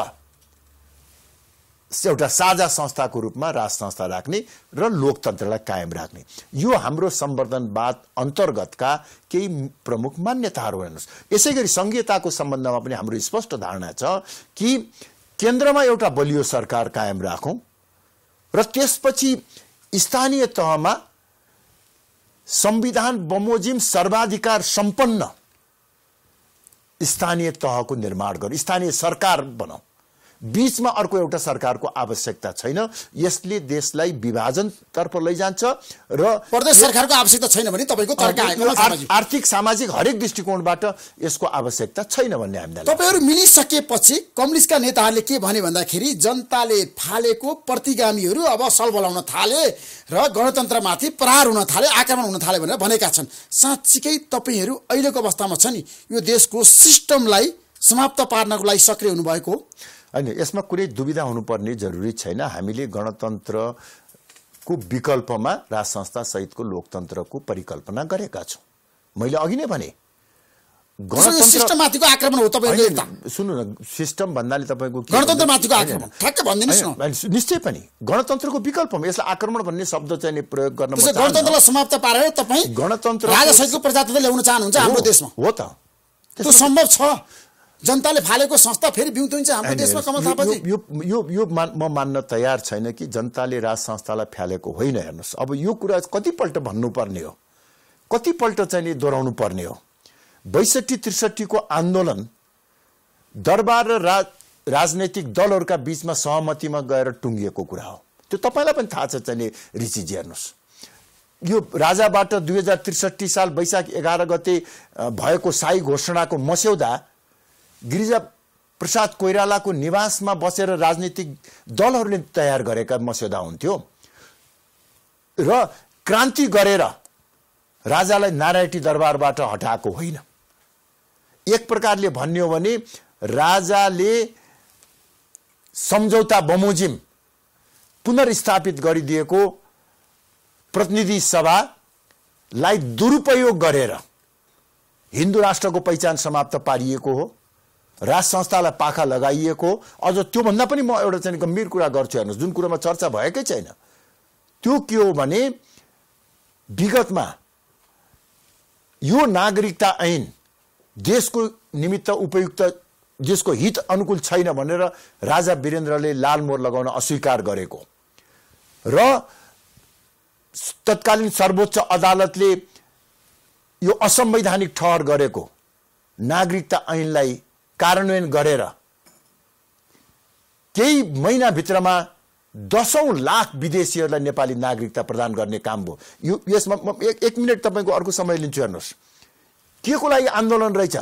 Speaker 2: एउटा साझा संस्थाको रूपमा राज संस्था राख्ने र लोकतन्त्रलाई कायम राख्ने, यो हाम्रो संवर्धनवाद अन्तर्गतका केही प्रमुख मान्यताहरू हेर्नुहोस्। यसै गरी संघीयताको सम्बन्धमा पनि हाम्रो स्पष्ट धारणा छ कि केन्द्रमा एउटा बलियो सरकार कायम राखौँ र त्यसपछि स्थानीय तहमा संविधान बमोजिम सर्वाधिकार सम्पन्न स्थानीय तहको निर्माण गरौँ, स्थानीय सरकार बनाऊ। बीचमा अर्को एउटा सरकारको आवश्यकता छैन। यसले देशलाई विभाजनतर्फ लैजान्छ र
Speaker 1: प्रदेश सरकारको आवश्यकता छैन भने तपाईको तर्क आएको
Speaker 2: आर्थिक सामाजिक हरेक दृष्टिकोणबाट यसको आवश्यकता छैन भन्ने हामीलाई।
Speaker 1: तपाईहरु मिलिसकेपछि कम्युनिस्टका नेताहरूले के भने भन्दाखेरि जनताले फालेको प्रतिगामीहरू अब सलबलाउन थाले र गणतन्त्रमाथि प्रहार हुन थाले, आक्रमण हुन थाले भनेर भनेका छन्। साच्चै तपाईहरु अहिलेको अवस्थामा छ नि यो देशको सिस्टमलाई समाप्त पार्नको लागि सक्रिय हुनुभएको हो?
Speaker 2: हैन, यसमा कुनै दुविधा हुनुपर्ने जरुरी छैन। हामीले गणतन्त्रको विकल्पमा राज संस्था सहितको लोकतन्त्रको परिकल्पना गरेका छौं। मैले अघि नै भने
Speaker 1: सिस्टममाथिको आक्रमण हो तपाईहरुको एकता।
Speaker 2: सुन्नु न, सिस्टम भन्नाले तपाईको
Speaker 1: गणतन्त्रमाथिको आक्रमण ठ्याक्कै भनिदिनुस् न।
Speaker 2: निश्चय पनि गणतन्त्रको विकल्पमा यसलाई आक्रमण भन्ने शब्द चाहिँ प्रयोग गर्न म चाहन्छु।
Speaker 1: गणतन्त्रलाई समाप्त पारेर तपाई
Speaker 2: गणतन्त्र
Speaker 1: राजासहितको प्रजातन्त्र ल्याउन चाहनुहुन्छ हाम्रो देशमा?
Speaker 2: हो त,
Speaker 1: त्यो सम्भव छ। जनताले फालेको संस्था फेरि बिउतिन्छ हाम्रो देशमा कमल थापाजी।
Speaker 2: यो म मान्न तयार छैन कि जनताले राज संस्थालाई फ्यालेको होइन। हेर्नुस्, अब यो कुरा कतिपल्ट भन्नुपर्ने हो, कतिपल्ट चाहिँ दोहोऱ्याउनु पर्ने हो। 62-63 को आन्दोलन दरबार र राजनैतिक दलहरूका बीचमा सहमतिमा गएर टुङ्गिएको कुरा हो। त्यो तपाईलाई पनि थाहा छ चाहिँ ऋषिजी। हेर्नुस्, यो राजाबाट 2063 साल वैशाख 11 गते भएको शाही घोषणाको मस्यौदा गिरिजा प्रसाद कोइरालाको निवासमा बसेर राजनीतिक दलहरूले तयार गरेका मस्यौदा हुन्थ्यो र क्रान्ति गरेर राजालाई नारायणी दरबारबाट हटाएको होइन। एक प्रकारले भन्ने हो भने राजाले सम्झौता बमोजिम पुनर्स्थापित गरिदिएको प्रतिनिधि सभालाई दुरुपयोग गरेर हिन्दू राष्ट्रको पहिचान समाप्त पारिएको हो, राज संस्थालाई पाखा लगाइएको हो। अझ त्योभन्दा पनि म एउटा चाहिँ गम्भीर कुरा गर्छु। हेर्नुहोस्, जुन कुरामा चर्चा भएकै छैन त्यो के हो भने विगतमा यो नागरिकता ऐन देशको निमित्त उपयुक्त, देशको हित अनुकूल छैन भनेर राजा वीरेन्द्रले लाल मोहर लगाउन अस्वीकार गरेको र तत्कालीन सर्वोच्च अदालतले यो असंवैधानिक ठहर गरेको नागरिकता ऐनलाई कार्यान्वयन गरेर केही महिना भित्रमा 10औं लाख विदेशीहरूलाई नेपाली नागरिकता प्रदान गर्ने काम भयो। यो यसमा एक मिनेट तपाईको अर्को समय लिन्छु। हेर्नुहोस्, के को लागि आन्दोलन रहेछ?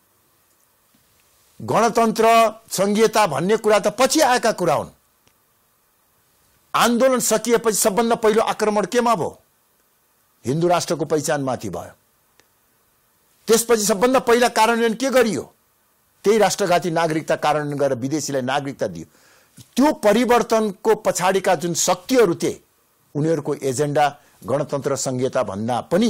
Speaker 2: गणतन्त्र संघीयता भन्ने कुरा त पछि आएका कुरा हुन्। आन्दोलन सकिएपछि सबभन्दा पहिलो आक्रमण केमा भयो? हिन्दू राष्ट्रको पहिचानमाथि भयो। त्यसपछि सबभन्दा पहिला कार्यान्वयन के गरियो? त्यही राष्ट्रघाती नागरिकता कार्यान्वयन गरेर विदेशीलाई नागरिकता दियो। त्यो परिवर्तनको पछाडिका जुन शक्तिहरू थिए उनीहरूको एजेन्डा गणतन्त्र संघीयता भन्दा पनि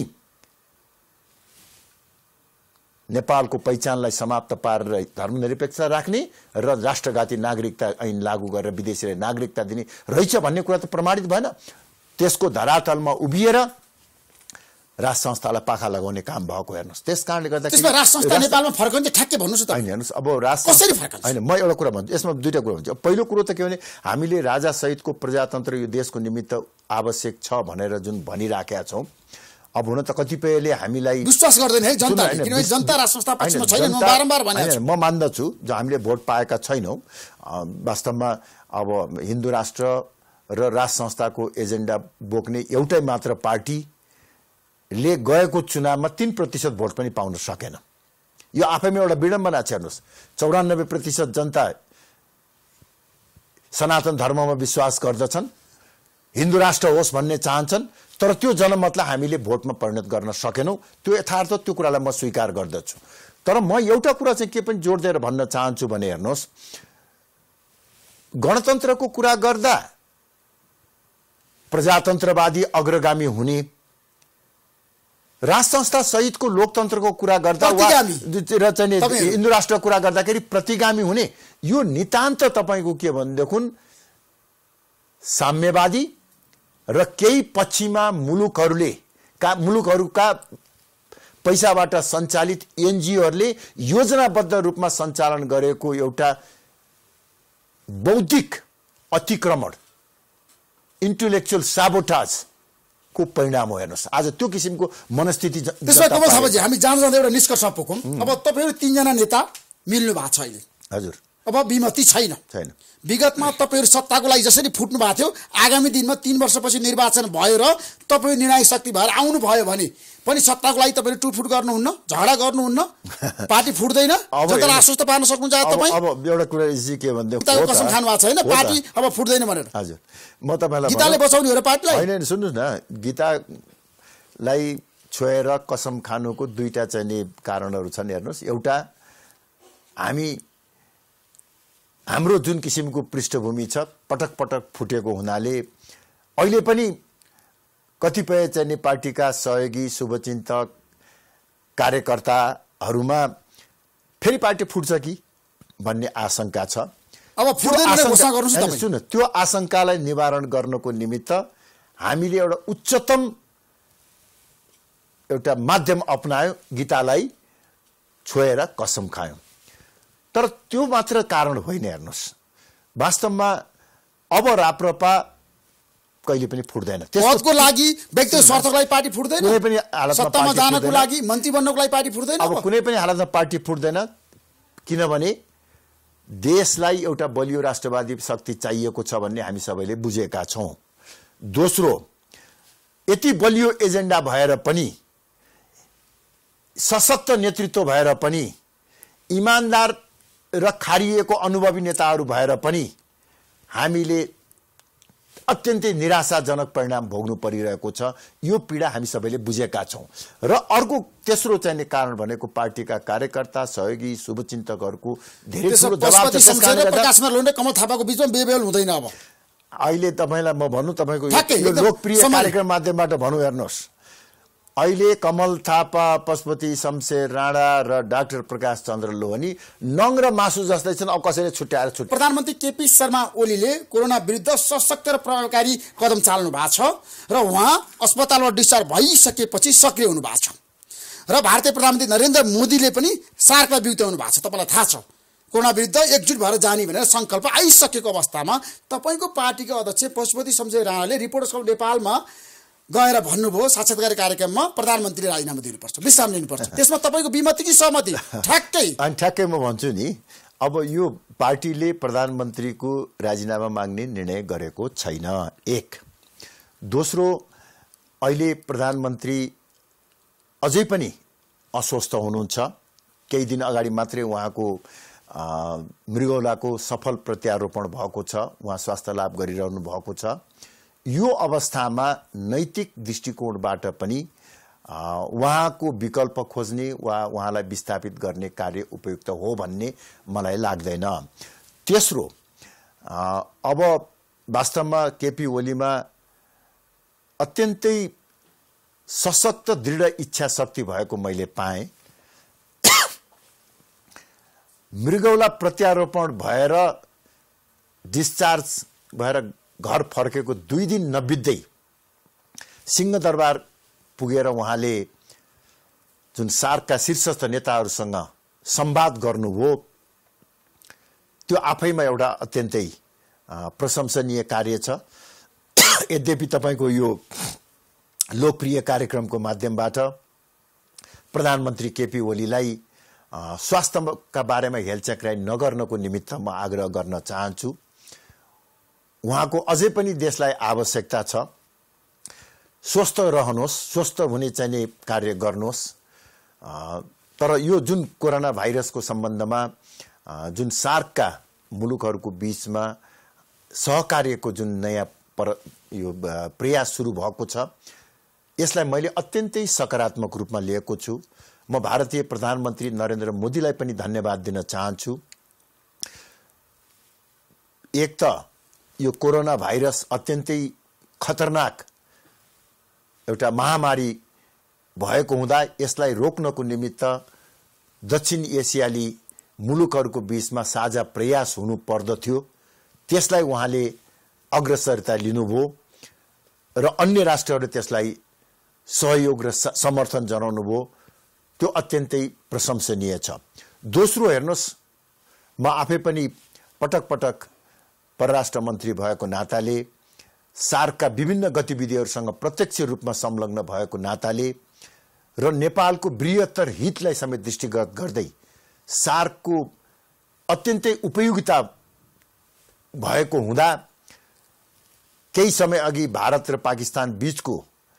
Speaker 2: नेपालको पहिचानलाई समाप्त पारेर धर्मनिरपेक्षता राख्ने र राष्ट्रघाती नागरिकता ऐन लागू गरेर विदेशीलाई नागरिकता दिने रहेछ भन्ने कुरा त प्रमाणित भएन। त्यसको धरातलमा उभिएर राज संस्थालाई पाखा लगाउने काम भएको। हेर्नुहोस्, त्यसकारणले गर्दा
Speaker 1: त्यसमा राज संस्था नेपालमा फर्कन्छ ठ्याक्कै भन्नुस् त।
Speaker 2: हैन, हेर्नुहोस्, अब राज
Speaker 1: कसरी फर्कन्छ?
Speaker 2: हैन, म एउटा कुरा भन्छु। यसमा दुईटा कुरा हुन्छ। पहिलो कुरो त के भने हामीले राजा सहितको प्रजातन्त्र यो देशको निमित्त आवश्यक छ भनेर जुन भनिराखेका छौं, अब हुन त कतिपयले हामीलाई
Speaker 1: विश्वास गर्दैन है जनताले, किनभने जनता राज संस्था पक्षमा छैन। म बारम्बार भनेको छु,
Speaker 2: म मान्दछु जो हामीले भोट पाएका छैनौं। वास्तवमा अब हिन्दू राष्ट्र र राज संस्थाको एजेन्डा बोक्ने एउटै मात्र पार्टी ले गएको चुनावमा 3% भोट पनि पाउन सकेन। यो आफैमा एउटा विडम्बना छ। हेर्नुहोस्, 94% जनता सनातन धर्ममा विश्वास गर्दछन्, हिन्दू राष्ट्र होस् भन्ने चाहन्छन्, तर त्यो जनमतलाई हामीले भोटमा परिणत गर्न सकेनौं। त्यो यथार्थ, त्यो कुरालाई म स्वीकार गर्दछु। तर म एउटा कुरा चाहिँ के पनि जोड दिएर भन्न चाहन्छु भने हेर्नुहोस्, गणतन्त्रको कुरा गर्दा प्रजातन्त्रवादी अग्रगामी हुने, राज संस्था सहितको लोकतन्त्रको कुरा गर्दा र चाहिँ हिन्दू राष्ट्रको कुरा गर्दाखेरि प्रतिगामी हुने, यो नितान्त तपाईको के भनेदेखुन साम्यवादी र केही पश्चिमा मुलुकहरूका पैसाबाट सञ्चालित एनजीओहरूले योजनाबद्ध रूपमा सञ्चालन गरेको एउटा बौद्धिक अतिक्रमण, इन्टेलेक्चुअल साबोटाज को परिणाम हो। हेर्नुहोस्, आज त्यो किसिमको मनस्थिति।
Speaker 1: त्यसमा कमल थापाजी, हामी जाँदा एउटा निष्कर्ष पुगौँ। अब तपाईहरु 3 जना नेता मिल्नु भएको छ अहिले।
Speaker 2: हजुर,
Speaker 1: अब विमति छैन। विगतमा तपाईहरु सत्ताको लागि जसरी फुट्नु भएको थियो, आगामी दिनमा 3 वर्षपछि निर्वाचन भयो र तपाईहरु निर्णायक शक्ति भएर आउनु भयो भने पनि सत्ताको लागि तपाईहरु टुटफुट गर्नुहुन्न, झगडा गर्नुहुन्न, पार्टी फुट्दैन, जनतालाई आश्वस्त पार्न सक्नुहुन्छ तपाई?
Speaker 2: अब एउटा कुरा इजी के भन्दै
Speaker 1: हो, कसम खानु भएको छैन पार्टी अब फुट्दैन भनेर।
Speaker 2: हजुर, म तपाईलाई
Speaker 1: गीताले बचाउने हो र पार्टीलाई?
Speaker 2: हैन, सुन्नुस् न, गीतालाई छोएर कसम खानुको दुईटा चाहिँ कारणहरू छन्। हेर्नुहोस्, एउटा हाम्रो जुन किसिमको पृष्ठभूमि छ, पटक पटक फुटेको हुनाले अहिले पनि कतिपय चाहिँ पार्टीका सहयोगी, शुभचिन्तक, कार्यकर्ता हरूमा फेरि पार्टी फुट्छ कि भन्ने आशंका छ।
Speaker 1: अब फुट्दैन भने घोषणा गर्नुस् न तपाईं।
Speaker 2: सुन, त्यो आशंकालाई निवारण गर्नको निमित्त हामीले एउटा उच्चतम एउटा माध्यम अपनायौं, गीतालाई छोएर कसम खायौं। तर त्यो मात्र कारण होइन। हेर्नुस्, वास्तवमा अब राप्रपा कहिले पनि फुट्दैन।
Speaker 1: पदको लागि व्यक्तिगत स्वार्थको लागि पार्टी फुट्दैन।
Speaker 2: कुनै पनि हालतमा
Speaker 1: सत्तामा जानको लागि, मन्त्री बन्नको लागि पार्टी फुट्दैन।
Speaker 2: अब कुनै पनि हालतमा पार्टी फुट्दैन, किनभने देशलाई एउटा बलियो राष्ट्रवादी शक्ति चाहिएको छ भन्ने हामी सबैले बुझेका छौं। दोस्रो, यति बलियो एजेन्डा भएर पनि, सशक्त नेतृत्व भएर पनि, इमानदार र खारिएको अनुभवी नेताहरू भएर पनि हामीले अत्यन्तै निराशाजनक परिणाम भोग्नु परिरहेको छ। यो पीडा हामी सबैले बुझेका छौं। र अर्को तेस्रो चाहिने कारण भनेको पार्टीका कार्यकर्ता, सहयोगी, शुभचिन्तकहरूको धेरै ठूलो दबाब छ।
Speaker 1: प्रकाशमा लौंडे कमल थापाको बीचमा बेबेल हुँदैन। अब
Speaker 2: अहिले तपाईलाई म भन्नु, तपाईको यो लोकप्रिय कार्यक्रम माध्यमबाट भनौं। हेर्नुहोस्, अहिले कमल थापा, पशुपति शमशेर राणा र डाक्टर प्रकाश चन्द्र लोहनी नङ र मासु जस्तै छन्। अब कसैले छुट्याएर छुट्याएर
Speaker 1: प्रधानमन्त्री केपी शर्मा ओलीले कोरोना विरुद्ध सशक्त र प्रभावकारी कदम चाल्नु भएको छ र उहाँ अस्पतालबाट डिस्चार्ज भइसकेपछि सक्रिय हुनु भएको छ। र भारतीय प्रधानमन्त्री नरेन्द्र मोदीले पनि सार्कलाई बिउत्याउनु भएको छ। तपाईलाई थाहा छ, कोरोना विरुद्ध एकजुट भएर जाने भनेर संकल्प आइसकेको अवस्थामा तपाईको पार्टीका अध्यक्ष पशुपति शमशेर राणाले रिपोर्टर्स क्लब नेपालमा गएर भन्नुभयो साक्षात्कार कार्यक्रममा प्रधानमन्त्रीले राजीनामा दिनुपर्छ, विश्राम लिनुपर्छ। त्यसमा तपाईको विमति कि सहमति? ठ्याक्कै
Speaker 2: अनि ठ्याक्कै म भन्छु नि, अब यो पार्टीले प्रधानमन्त्रीको राजीनामा माग्ने निर्णय गरेको छैन। एक। दोस्रो, अहिले प्रधानमन्त्री अझै पनि अस्वस्थ हुनुहुन्छ। केही दिन अगाडि मात्रै उहाँको मृगौलाको सफल प्रत्यारोपण भएको छ। उहाँ स्वास्थ्य लाभ गरिरहनु भएको छ। यो अवस्थामा नैतिक दृष्टिकोणबाट पनि उहाँको विकल्प खोज्ने वा उहाँलाई विस्थापित गर्ने कार्य उपयुक्त हो भन्ने मलाई लाग्दैन। तेस्रो, अब वास्तवमा केपी ओलीमा अत्यन्तै सशक्त दृढ इच्छा शक्ति भएको मैले पाएँ। मृगौला प्रत्यारोपण भएर डिस्चार्ज भएर घर फर्केको 2 दिन नबित्दै सिंहदरबार पुगेर उहाँले जुन सार्कका शीर्षस्थ नेताहरूसँग संवाद गर्नुभयो, त्यो आफैमा एउटा अत्यन्तै प्रशंसनीय कार्य छ। यद्यपि तपाईको यो लोकप्रिय कार्यक्रमको माध्यमबाट प्रधानमन्त्री केपी ओलीलाई स्वास्थ्यका बारेमा हेलचक्राइ नगर्नको निमित्त म आग्रह गर्न चाहन्छु। उहाँको अझै पनि देशलाई आवश्यकता छ। स्वस्थ रहनुहोस्, स्वस्थ हुने चाहिने कार्य गर्नुहोस्। तर यो जुन कोरोना भाइरसको सम्बन्धमा जुन सार्कका मुलुकहरूको बीचमा सहकार्यको जुन नयाँ प्रयास सुरु भएको छ, यसलाई मैले अत्यन्तै सकारात्मक रूपमा लिएको छु। म भारतीय प्रधानमन्त्री नरेन्द्र मोदीलाई पनि धन्यवाद दिन चाहन्छु। एक त यो कोरोना भाइरस अत्यन्तै खतरनाक एउटा महामारी भएको हुँदा यसलाई रोक्नको निमित्त दक्षिण एसियाली मुलुकहरूको बीचमा साझा प्रयास हुनु पर्दथ्यो। त्यसलाई उहाँले अग्रसरता लिनुभयो र अन्य राष्ट्रहरूले त्यसलाई सहयोग र समर्थन जनाउनु भयो। त्यो अत्यन्तै प्रशंसनीय छ। दोस्रो, हेर्नुहोस्, म आफै पनि पटक पटक परराष्ट्र मन्त्री भएको नाताले, सार्कका विभिन्न गतिविधिहरूसँग प्रत्यक्ष रूपमा संलग्न भएको नाताले र नेपालको बृहत्तर हितलाई समेत दृष्टिगत गर्दै सार्कको अत्यन्तै उपयोगिता भएको हुँदा केही समय अघि भारत र पाकिस्तान बीचको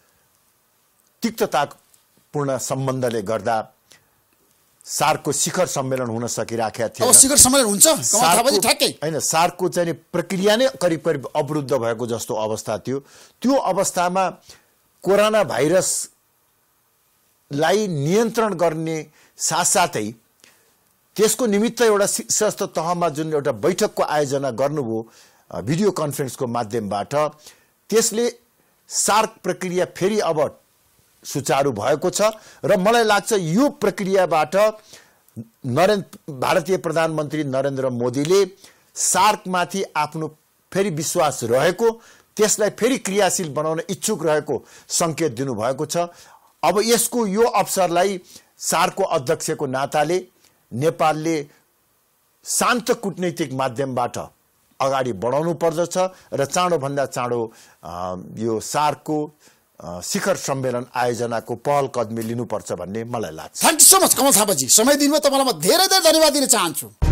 Speaker 2: तिक्ततापूर्ण सम्बन्धले गर्दा सार्कको शिखर सम्मेलन हुन सकिराखेका थिएन।
Speaker 1: अब शिखर सम्मेलन हुन्छ
Speaker 2: हैन, सार्कको चाहिँ प्रक्रिया नै करिब करिब अवरुद्ध भएको जस्तो अवस्था थियो। त्यो अवस्थामा कोरोना भाइरसलाई नियन्त्रण गर्ने साथसाथै त्यसको निमित्त एउटा शीर्षस्थ तहमा जुन एउटा बैठकको आयोजना गर्नुभयो भिडियो कन्फरेन्सको माध्यमबाट, त्यसले सार्क प्रक्रिया फेरि अब सुचारू भएको छ र मलाई लाग्छ यो प्रक्रियाबाट भारतीय प्रधानमन्त्री नरेन्द्र मोदीले सार्कमाथि आफ्नो फेरि विश्वास रहेको, त्यसलाई फेरि क्रियाशील बनाउन इच्छुक रहेको संकेत दिनुभएको छ। अब यसको यो अवसरलाई सार्कको अध्यक्षको नाताले नेपालले शान्त कूटनीतिक माध्यमबाट अगाडि बढाउनु पर्दछ र चाँडोभन्दा चाँडो यो सार्कको शिखर सम्मेलन आयोजनाको पहल कदमी लिनुपर्छ भन्ने मलाई लाग्छ।
Speaker 1: Thank you so much Kamal Thapaji, समय दिनुभयो। तपाईँलाई म धेरै धेरै धन्यवाद दिन चाहन्छु।